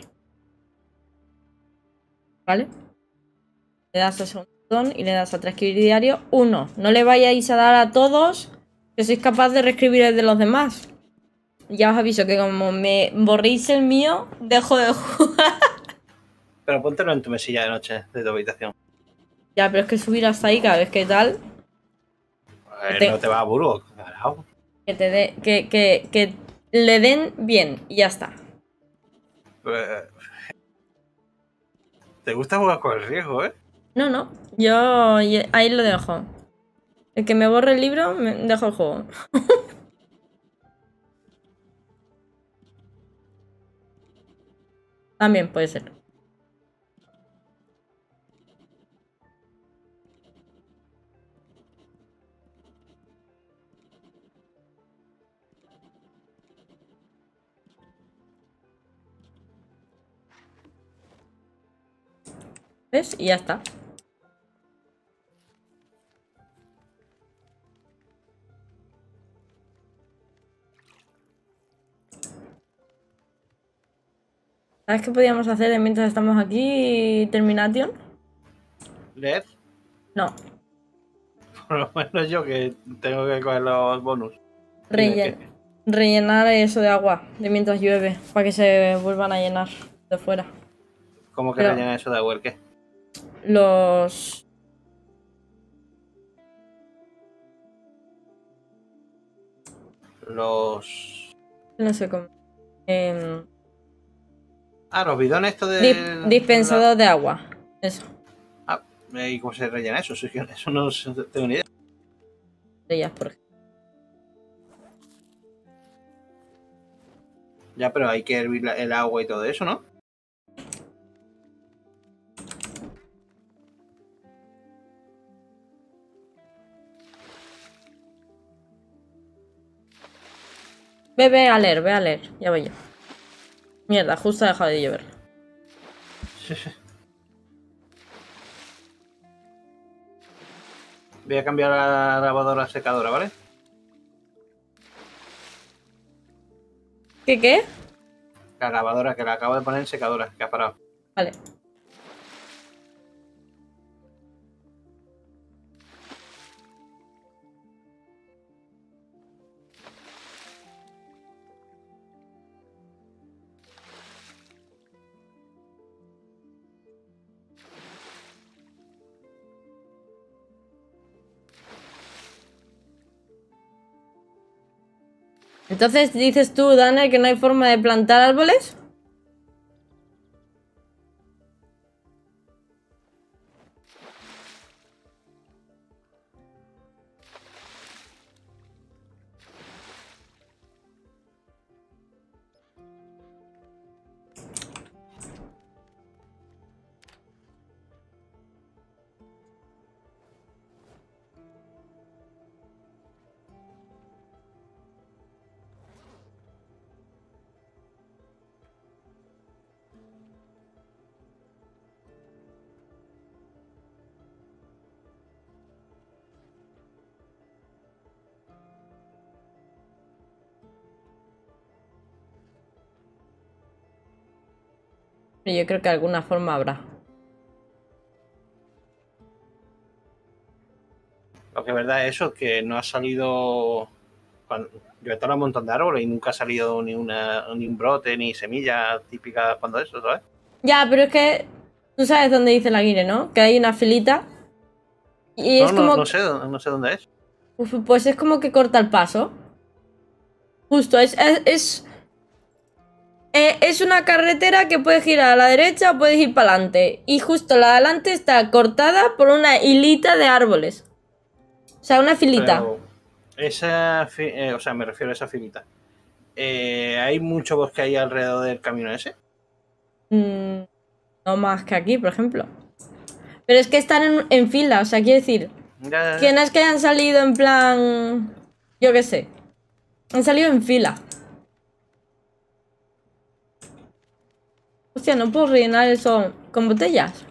¿Vale? Le das a segundo botón y le das a transcribir diario uno. No le vayáis a dar a todos que sois capaz de reescribir el de los demás. Ya os aviso que como me borréis el mío, dejo de jugar. Pero póntelo en tu mesilla de noche de tu habitación. Ya, pero es que subir hasta ahí cada vez que tal. Eh, te- No te vas a Burgos, carajo. Que te dé. Que, que, que le den bien y ya está. Eh, Te gusta jugar con el riesgo, ¿eh? No, no. Yo y- ahí lo dejo. El que me borre el libro, me dejo el juego. También puede ser. ¿Ves? Y ya está. ¿Sabes qué podíamos hacer mientras estamos aquí, Termination? Leer, No. por lo menos yo que tengo que coger los bonus. Dime, Rellen- ¿qué? rellenar eso de agua de mientras llueve para que se vuelvan a llenar de fuera. ¿Cómo que Pero- rellena eso de agua? ¿El qué? Los. Los... No sé cómo. em, Ah, los bidones estos de... dis- dispensador de agua. Eso. Ah, ¿y cómo se rellena eso? Eso, eso no tengo ni idea. Ellas, por ejemplo. Ya, pero hay que hervir la- el agua y todo eso, ¿no? Ve, ve a leer, ve a leer. Ya voy yo. Mierda, justo ha dejado de llover. Voy a cambiar la lavadora a secadora, ¿vale? ¿Qué, qué? La lavadora que la acabo de poner en secadora, que ha parado. Vale. Entonces dices tú, Dana, que no hay forma de plantar árboles. Yo creo que alguna forma habrá. Lo que es verdad eso, que no ha salido... Cuando, yo he talado un montón de árboles y nunca ha salido ni, una, ni un brote ni semilla típica cuando eso, ¿sabes? Ya, pero es que tú sabes dónde dice la guire, ¿no? Que hay una filita y No, es no, como... no sé, no sé dónde es. Uf, pues es como que corta el paso. Justo, es... es, es... eh, es una carretera que puedes girar a la derecha o puedes ir para adelante. Y justo la de adelante está cortada por una hilita de árboles. O sea, una filita. Pero esa, fi- eh, o sea, me refiero a esa filita. Eh, ¿Hay mucho bosque ahí alrededor del camino ese? Mm, no más que aquí, por ejemplo. Pero es que están en, en fila, o sea, quiere decir... Ya, ya, Que ya. no es que hayan salido en plan... Yo qué sé. Han salido en fila. Hostia, no puedo rellenar eso con botellas.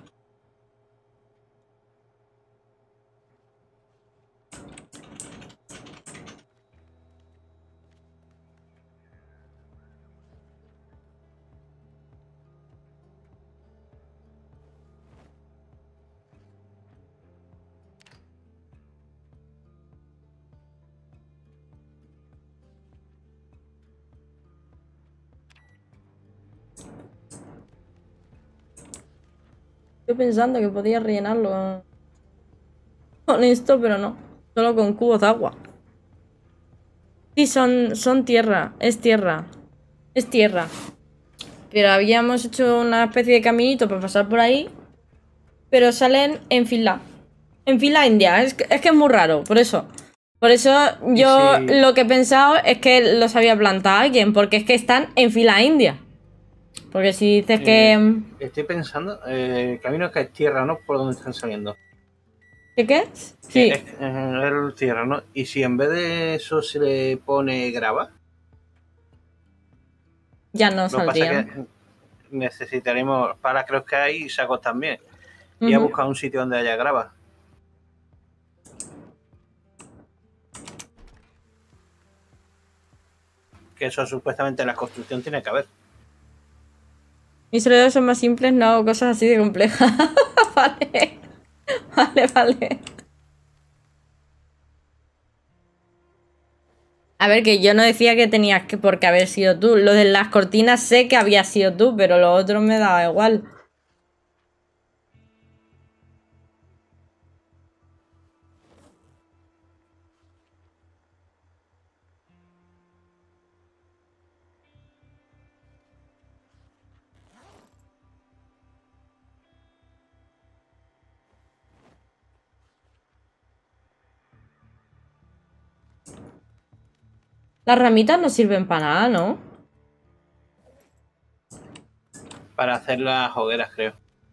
Estoy pensando que podía rellenarlo con esto, pero no. Solo con cubos de agua. Sí, son, son tierra. Es tierra. Es tierra. Pero habíamos hecho una especie de caminito para pasar por ahí. Pero salen en fila. En fila india. Es que, es que es muy raro, por eso. Por eso Y yo si, lo que he pensado es que los había plantado alguien. Porque es que están en fila india. Porque si dices eh, que... estoy pensando, eh, el camino es que es tierra, ¿no? Por donde están saliendo. ¿Qué qué? Que Sí, es eh, el tierra, ¿no? Y si en vez de eso se le pone grava, ya no lo que pasa es saldrían. que necesitaremos para creo que hay sacos también. Y a Ujú. buscar un sitio donde haya grava. Que eso supuestamente en la construcción tiene que haber. Mis horarios son más simples, no hago cosas así de complejas. Vale, vale, vale. A ver, que yo no decía que tenías que porque haber sido tú. Lo de las cortinas sé que había sido tú, pero lo otro me daba igual. Las ramitas no sirven para nada, ¿no? Para hacer las hogueras, creo.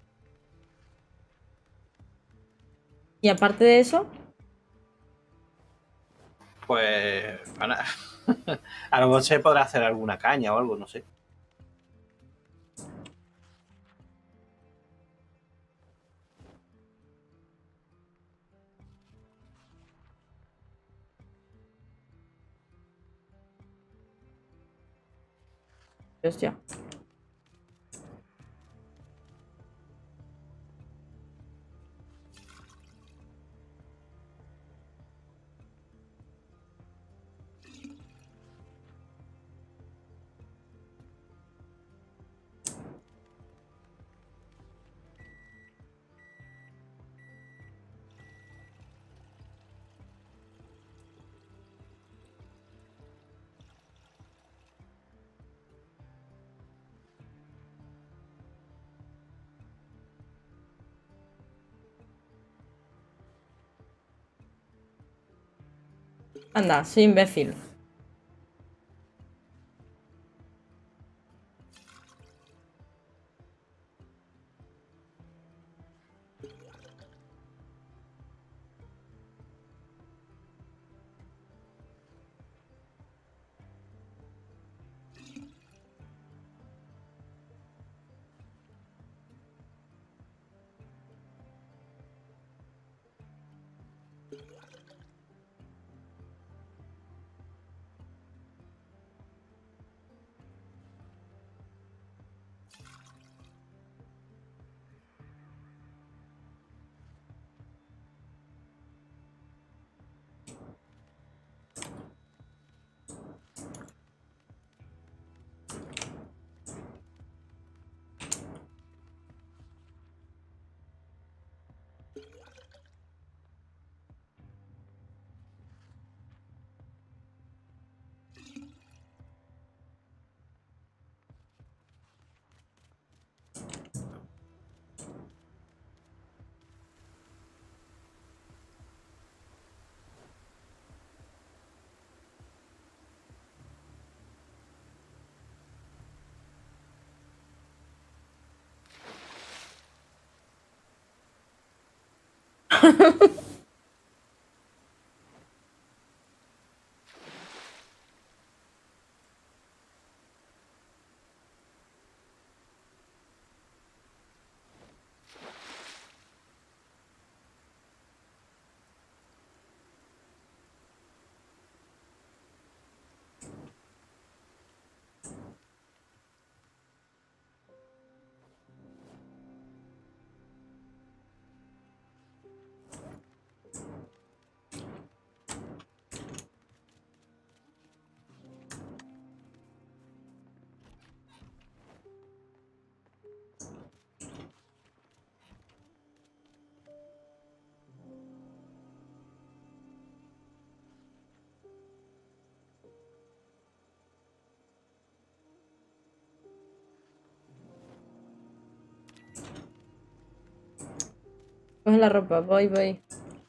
Y aparte de eso, Pues para... a lo mejor se podrá hacer alguna caña o algo, no sé. hostia. Anda, soy imbécil. Coge la ropa, voy, voy.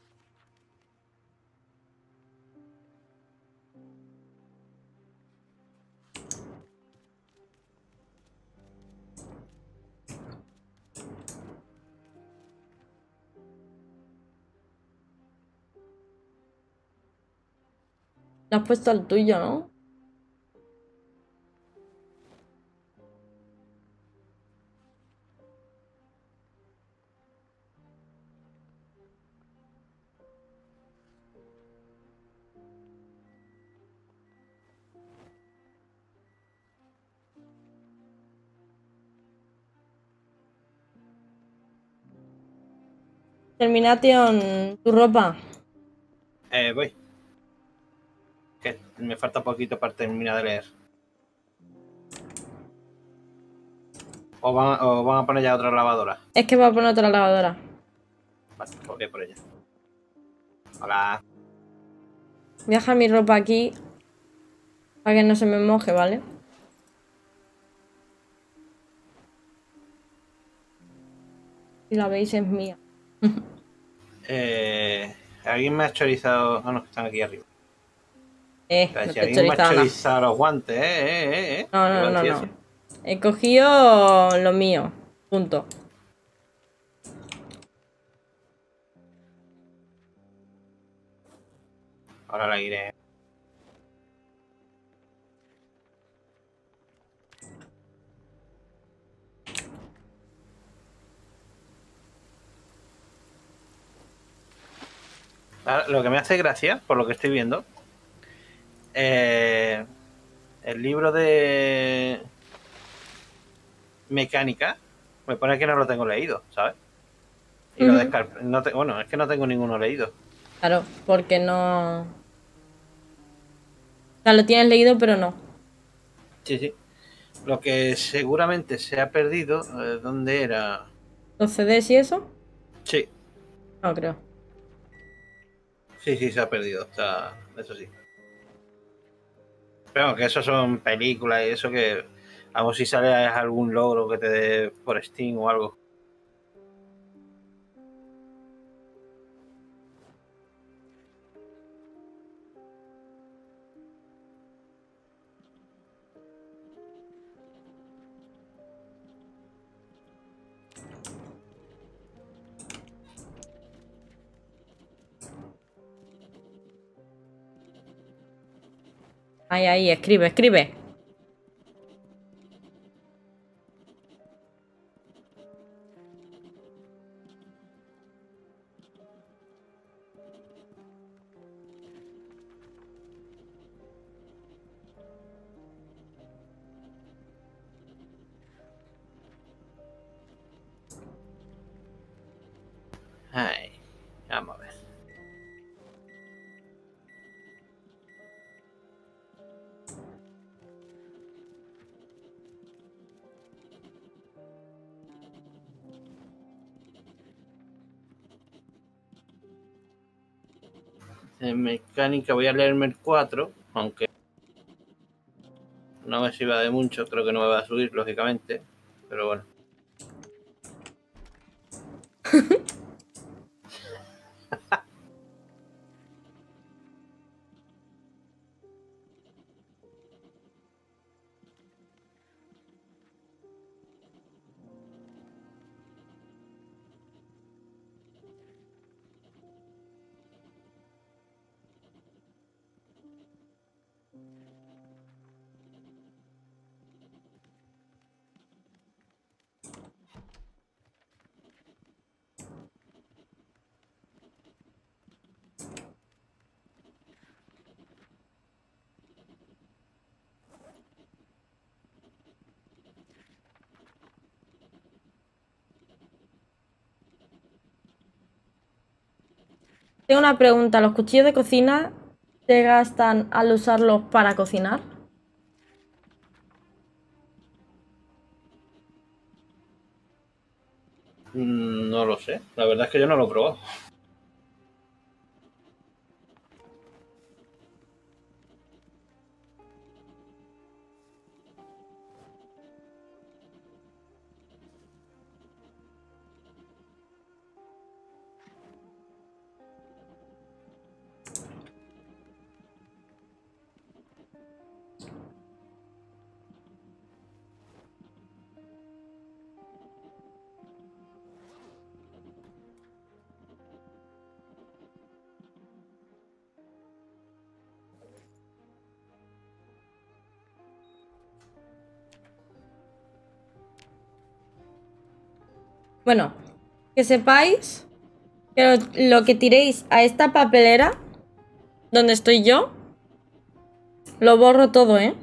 Le has puesto al tuyo, ¿no? Termination, tu ropa. Eh, voy. Que me falta poquito para terminar de leer. O van, o van a poner ya otra lavadora. Es que voy a poner otra lavadora. Vale, pues voy por ella. Hola. Voy a dejar mi ropa aquí para que no se me moje, ¿vale? Si la veis es mía. Eh, ¿Alguien me ha chorizado? Ah, no, que están aquí arriba. Eh, O sea, no si te he alguien me ha chorizado nada. chorizado los guantes, eh, eh, eh, eh. No, ¿Qué no, va a no, decir no. eso? He cogido lo mío. Punto. Ahora la iré. Ahora, lo que me hace gracia, por lo que estoy viendo, eh, el libro de mecánica me pone que no lo tengo leído, ¿sabes? Y lo Ujú. descargo. No te, bueno, es que no tengo ninguno leído. Claro, porque no... O sea, lo tienes leído, pero no. Sí, sí. Lo que seguramente se ha perdido, eh, ¿dónde era? ¿Los C Ds y eso? Sí, No creo. sí, sí, se ha perdido. O sea, eso sí. Pero que eso son películas y eso que a ver si sale algún logro que te dé por Steam o algo. Ahí, ahí, escribe, escribe. Ay, vamos a ver. En mecánica voy a leerme el cuatro, aunque no me sirva de mucho, creo que no me va a subir, lógicamente. Pero bueno. Tengo una pregunta. ¿Los cuchillos de cocina se gastan al usarlos para cocinar? Mm, No lo sé. La verdad es que yo no lo he probado. Bueno, que sepáis que lo, lo que tiréis a esta papelera, donde estoy yo, lo borro todo, ¿eh?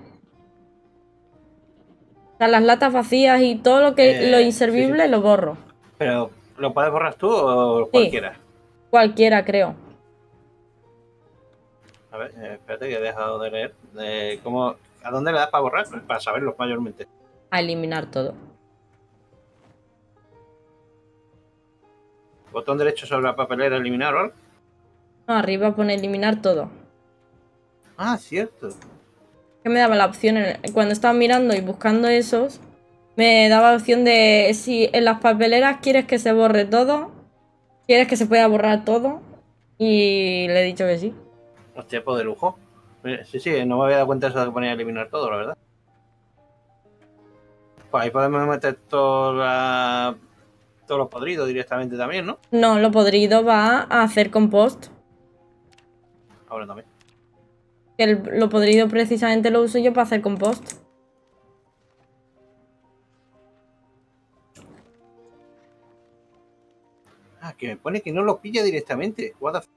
O sea, las latas vacías y todo lo que lo Eh, sí, sí. inservible lo borro. Pero, ¿lo puedes borrar tú o Sí, cualquiera? cualquiera, creo. A ver, eh, espérate que he dejado de leer. Eh, ¿cómo, ¿A dónde le das para borrar? Pues para saberlo mayormente. A eliminar todo. Botón derecho sobre la papelera, eliminar o algo. No, arriba pone eliminar todo. Ah, cierto. Que me daba la opción, en el- cuando estaba mirando y buscando esos, me daba la opción de si en las papeleras quieres que se borre todo, quieres que se pueda borrar todo. Y le he dicho que sí. Hostia, pues de lujo. Eh, Sí, sí, no me había dado cuenta de eso de que ponía eliminar todo, la verdad. Pues ahí podemos meter todo la- todos los podridos directamente también, ¿no? No, lo podrido va a hacer compost. Ahora también. Que el- lo podrido precisamente lo uso yo para hacer compost. Ah, que me pone que no lo pilla directamente. What the f-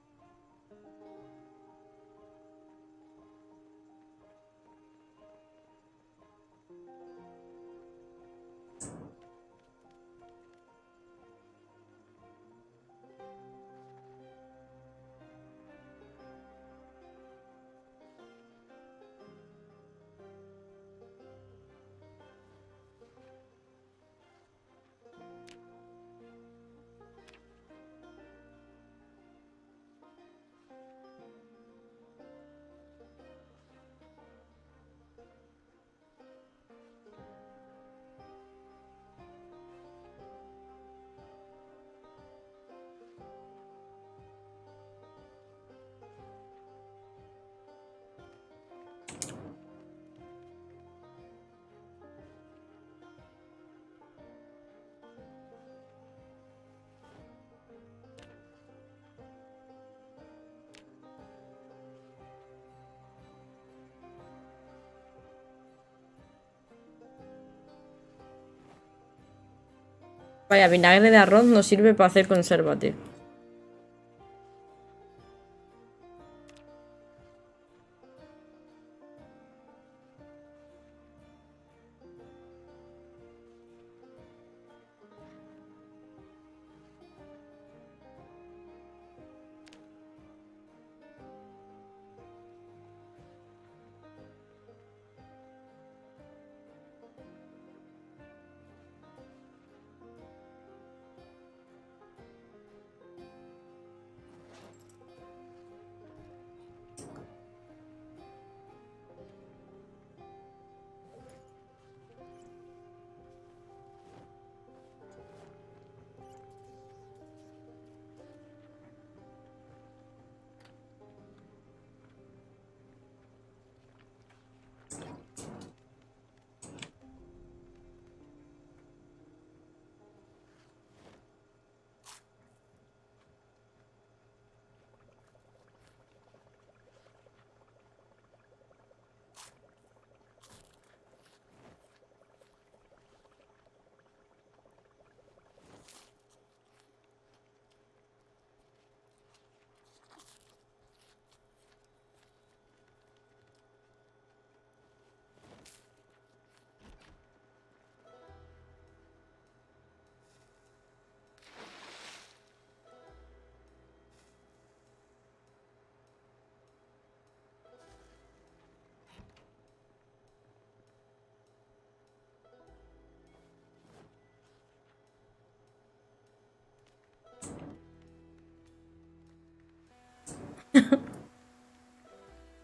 Vaya, vinagre de arroz no sirve para hacer conserva, tío.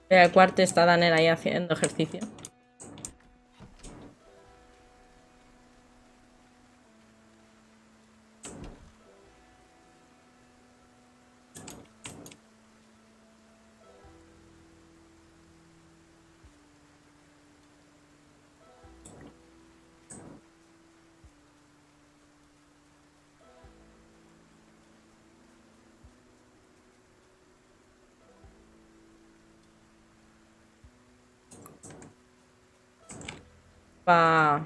El cuarto está Daniel ahí haciendo ejercicio. Pa...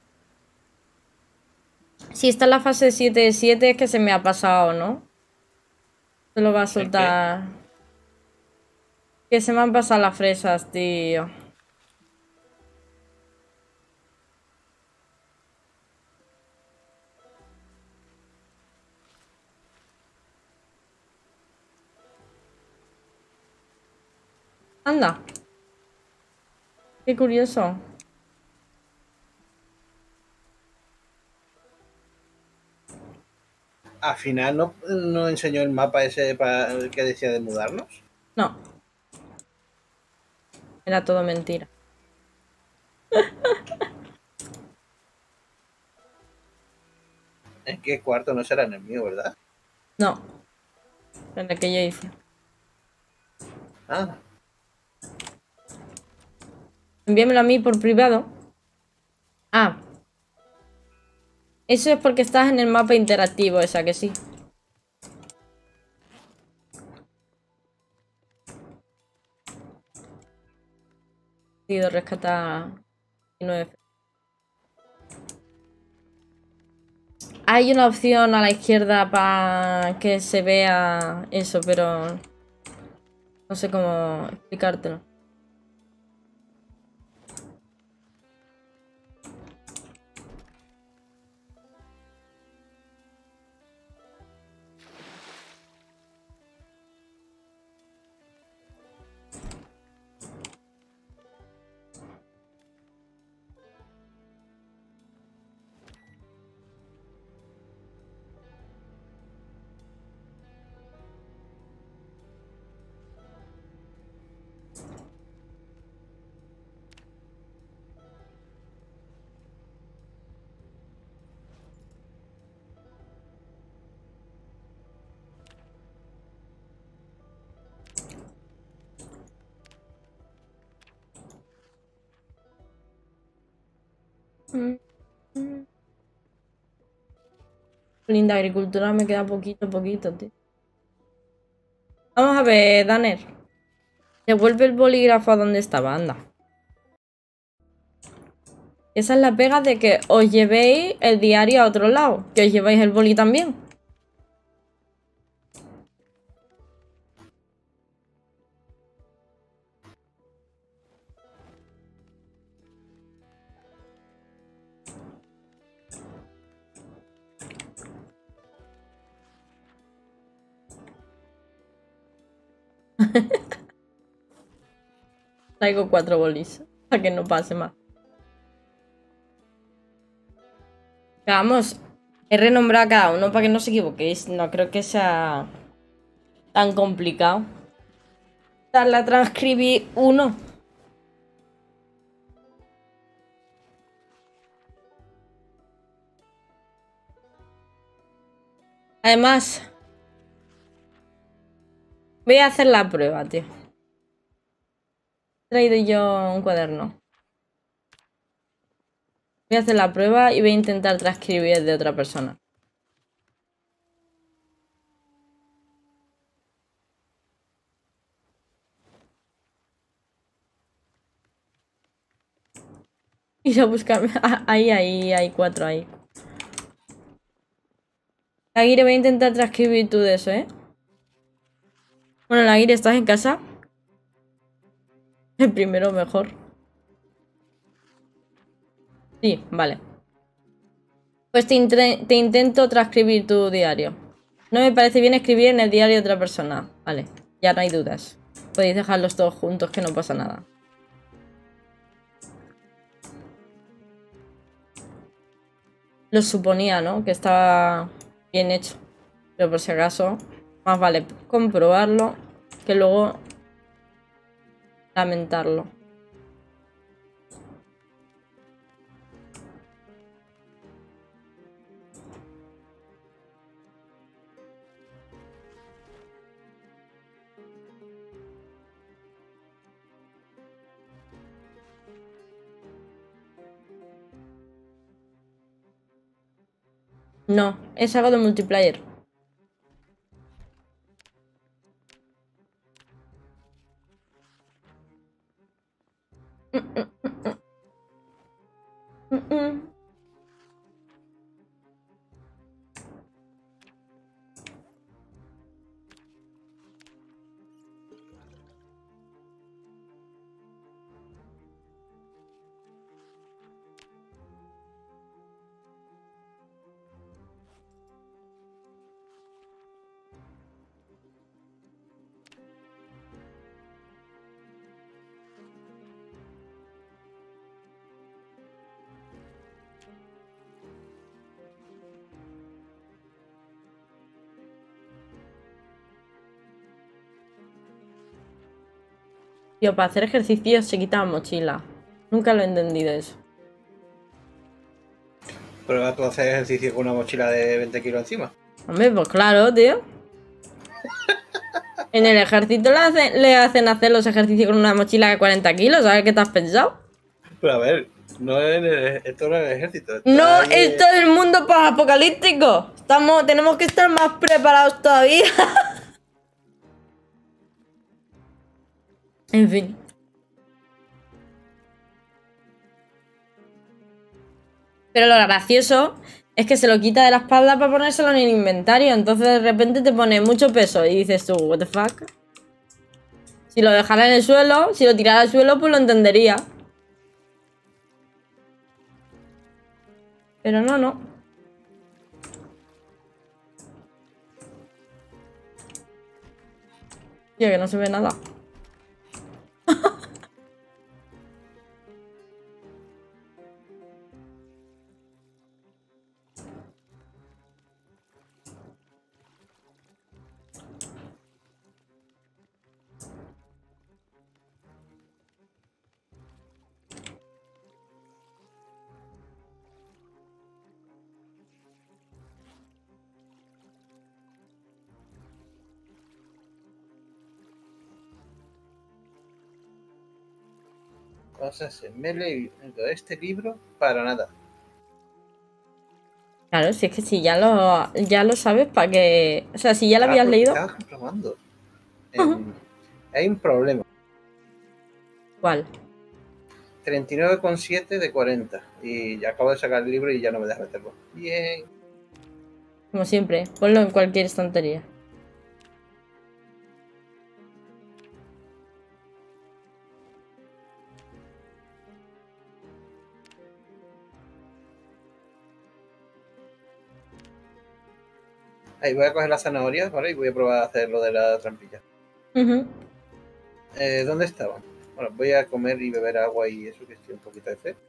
Si está en la fase siete de siete es que se me ha pasado, ¿no? Se lo va a soltar. Que se me han pasado las fresas, tío. Anda. Qué curioso. Al final no, no enseñó el mapa ese para el que decía de mudarnos. No. Era todo mentira. ¿En qué cuarto? No será en el mío, ¿verdad? No. En el que yo hice. Ah. Envíamelo a mí por privado. Ah. Eso es porque estás en el mapa interactivo, esa que sí. He ido a rescatar nueve. Hay una opción a la izquierda para que se vea eso, pero no sé cómo explicártelo. Linda agricultura me queda poquito, poquito, tío. Vamos a ver, Danner. Devuelve el bolígrafo a donde estaba, anda. Esa es la pega de que os llevéis el diario a otro lado. Que os lleváis el boli también. Traigo cuatro bolis. Para que no pase más. Vamos. He renombrado a cada uno para que no os equivoquéis. No creo que sea tan complicado. Darle a transcribir uno. Además, voy a hacer la prueba, tío. He traído yo un cuaderno. Voy a hacer la prueba y voy a intentar transcribir de otra persona. Ir a buscarme. Ahí, ahí, hay cuatro ahí. Aguirre, voy a intentar transcribir tú de eso, ¿eh? Bueno, Aguirre, ¿estás en casa? El primero mejor. Sí, vale. Pues te, te intento transcribir tu diario. No me parece bien escribir en el diario de otra persona. Vale, ya no hay dudas. Podéis dejarlos todos juntos, que no pasa nada. Lo suponía, ¿no? Que estaba bien hecho. Pero por si acaso, más vale comprobarlo que luego... lamentarlo. No, es algo de multiplayer. Mm, mm, mm, mm. Mm, mm. Tío, para hacer ejercicio se quita la mochila. Nunca lo he entendido eso. Prueba tú a hacer ejercicio con una mochila de veinte kilos encima. Hombre, pues claro, tío. En el ejército le hacen, le hacen hacer los ejercicios con una mochila de cuarenta kilos. ¿Sabes qué te has pensado? Pero a ver, no es en el, esto no es el ejército. No, ahí esto es el mundo apocalíptico. Estamos, tenemos que estar más preparados todavía. En fin. Pero lo gracioso es que se lo quita de la espalda para ponérselo en el inventario. Entonces de repente te pone mucho peso y dices tú, what the fuck. Si lo dejara en el suelo, si lo tirara al suelo, pues lo entendería. Pero no, no. Tío, que no se ve nada. Cosas en me he leído este libro para nada. Claro, si es que si ya lo, ya lo sabes, ¿para qué? O sea, si ya lo Ah, habías porque leído. Estaba comprobando. Em, hay un problema. ¿Cuál? treinta y nueve coma siete de cuarenta. Y ya acabo de sacar el libro y ya no me deja meterlo. Bien. Como siempre, ponlo en cualquier estantería. Ahí voy a coger las zanahorias, ¿vale? Y voy a probar a hacer lo de la trampilla. Uh-huh. eh, ¿Dónde estaban? Bueno, voy a comer y beber agua y eso, que estoy un poquito de fe.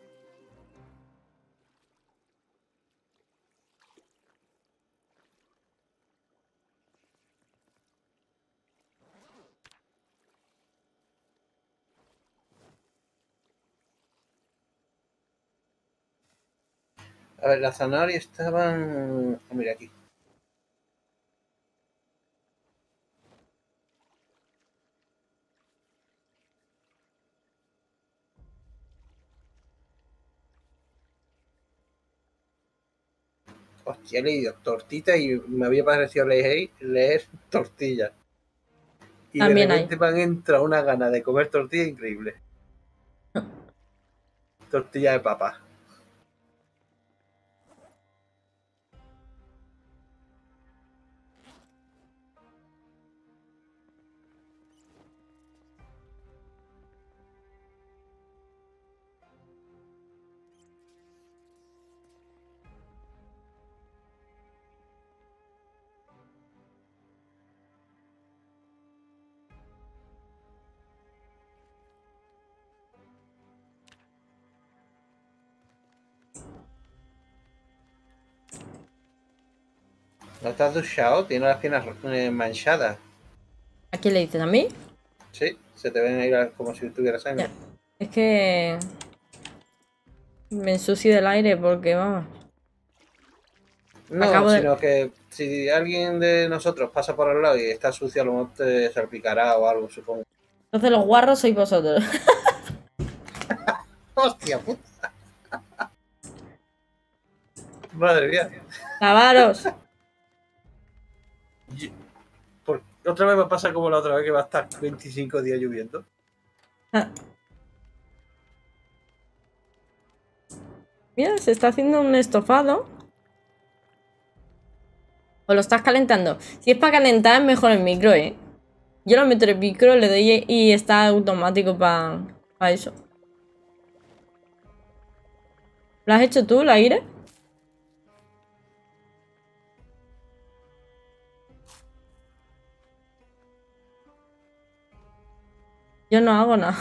A ver, las zanahorias estaban... Oh, mira aquí. Hostia, he leído tortita y me había parecido leer, leer tortilla. Y También de hay. repente me han entrado una gana de comer tortilla increíble. Tortilla de papa. ¿No te has duchado? Tiene las piernas eh, manchadas. ¿A quién le dices? ¿A mí? Sí. Se te ven ahí como si tuviera sangre. Ya. Es que me ensucio del aire porque, vamos. No, Acabo de... sino que si alguien de nosotros pasa por al lado y está sucio, a lo mejor te salpicará o algo, supongo. Entonces los guarros sois vosotros. ¡Hostia puta! Madre mía. Lavaros. Yo- por- Otra vez me pasa como la otra vez que va a estar veinticinco días lloviendo. Ah. Mira, se está haciendo un estofado. ¿O lo estás calentando? Si es para calentar, es mejor el micro, ¿eh? Yo lo meto en el micro, le doy y está automático para eso. ¿Lo has hecho tú, la aire? Yo no hago nada.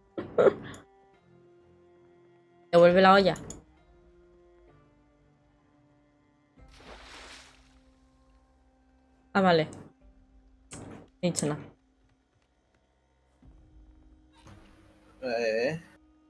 Devuelve la olla. Ah, vale. No he dicho nada. Eh,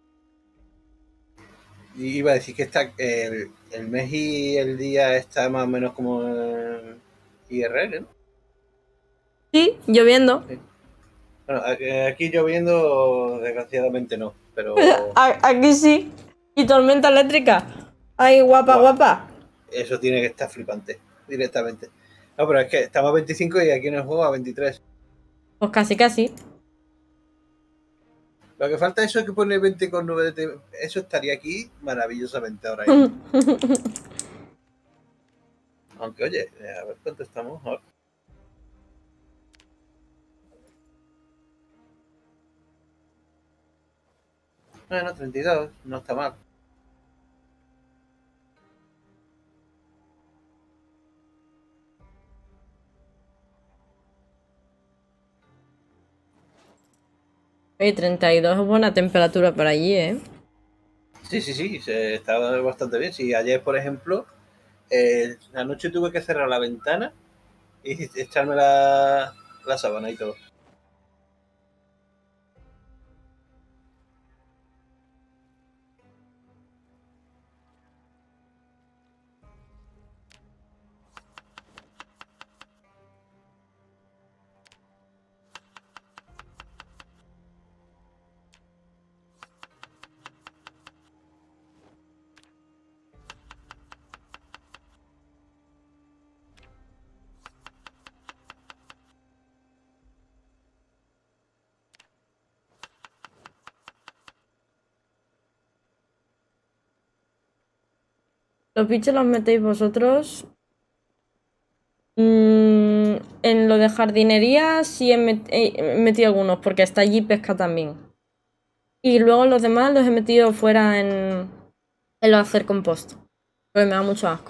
y iba a decir que está el, el mes y el día está más o menos como en I R L, ¿no? Sí, lloviendo. Sí. Bueno, aquí lloviendo, desgraciadamente no, pero. Aquí sí. ¿Y tormenta eléctrica? Ay, guapa, Buah, guapa. eso tiene que estar flipante, directamente. No, pero es que estamos a veinticinco y aquí en el juego a veintitrés. Pues casi, casi. Lo que falta eso es que pone veinte con nueve de... Eso estaría aquí maravillosamente ahora mismo. Aunque, oye, a ver cuánto estamos ahora. Bueno, treinta y dos, no está mal. Oye, treinta y dos es buena temperatura para allí, ¿eh? Sí, sí, sí, se está bastante bien. Sí, ayer, por ejemplo, eh, anoche tuve que cerrar la ventana y echarme la, la sábana y todo. Los bichos los metéis vosotros. Mm, en lo de jardinería sí he, met he metido algunos, porque hasta allí pesca también. Y luego los demás los he metido fuera en, en lo de hacer compost. Porque me da mucho asco.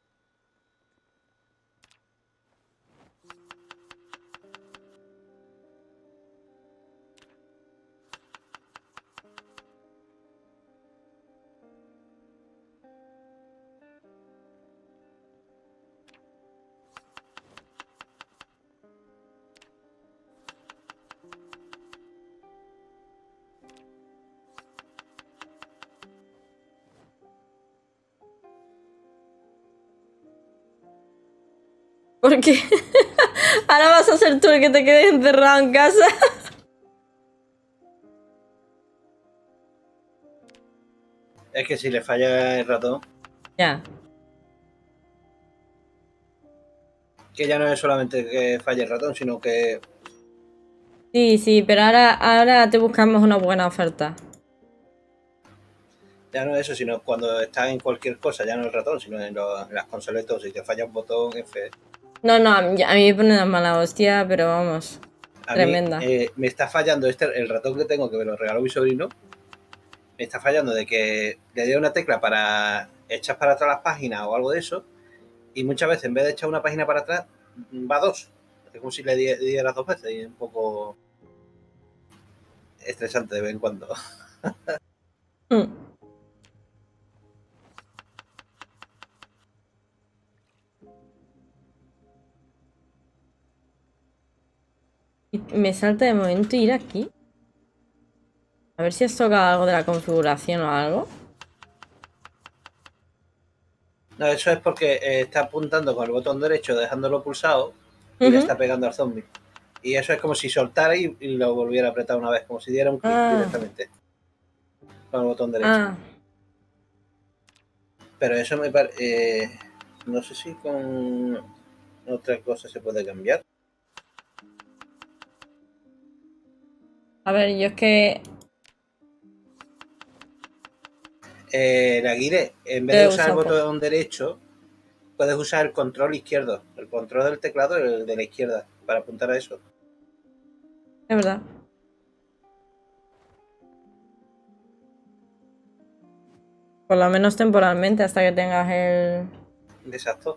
¿Por qué? Ahora vas a ser tú el que te quedes encerrado en casa. Es que si le falla el ratón, Ya. que ya no es solamente que falle el ratón, sino que Sí, sí, pero ahora, ahora te buscamos una buena oferta. ya no es eso, sino cuando estás en cualquier cosa, ya no el ratón, sino en, lo, en las consoletas, si te falla un botón, F. No, no, a mí, a mí me pone una mala hostia, pero vamos. A Tremenda. mí eh, me está fallando este, el ratón que tengo, que me lo regaló mi sobrino, me está fallando de que le doy una tecla para echar para atrás las páginas o algo de eso, y muchas veces en vez de echar una página para atrás, va dos. Es como si le di- diera dos veces y es un poco estresante de vez en cuando. Mm. Y me salta de momento ir aquí. A ver si has tocado algo de la configuración o algo. No, eso es porque eh, está apuntando con el botón derecho, dejándolo pulsado y Uh-huh. le está pegando al zombie. Y eso es como si soltara y, y lo volviera a apretar una vez, como si diera un clic Ah. directamente con el botón derecho. Ah. Pero eso me parece... Eh, no sé si con otra cosa se puede cambiar. A ver, yo es que... Eh, la guire, en vez Lo he de usar el usado poco. botón derecho, puedes usar el control izquierdo. El control del teclado y el de la izquierda, para apuntar a eso. Es verdad. Por lo menos temporalmente, hasta que tengas el... Exacto.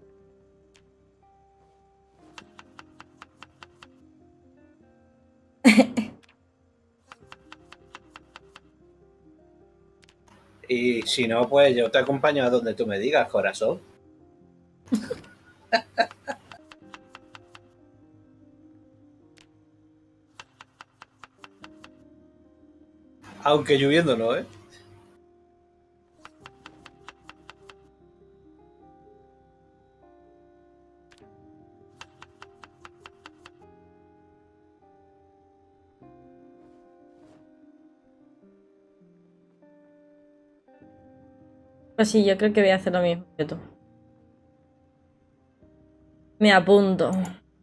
Y si no, pues yo te acompaño a donde tú me digas, corazón. Aunque lloviendo no, ¿eh? Pues sí, yo creo que voy a hacer lo mismo que tú. Me apunto.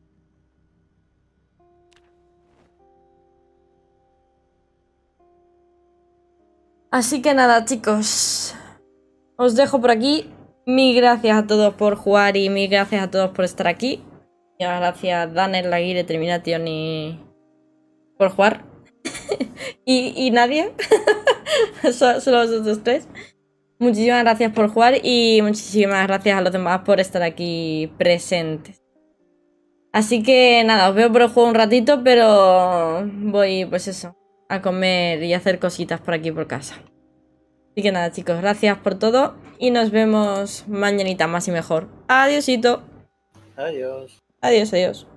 Así que nada, chicos. Os dejo por aquí. Mil gracias a todos por jugar y mil gracias a todos por estar aquí. Muchas gracias Daniel, Laguire, Termination y... por jugar. y, y nadie. Solo vosotros tres. Muchísimas gracias por jugar y muchísimas gracias a los demás por estar aquí presentes. Así que nada, os veo por el juego un ratito, pero voy, pues eso, a comer y a hacer cositas por aquí por casa. Así que nada, chicos, gracias por todo y nos vemos mañanita más y mejor. Adiósito. Adiós. Adiós, adiós.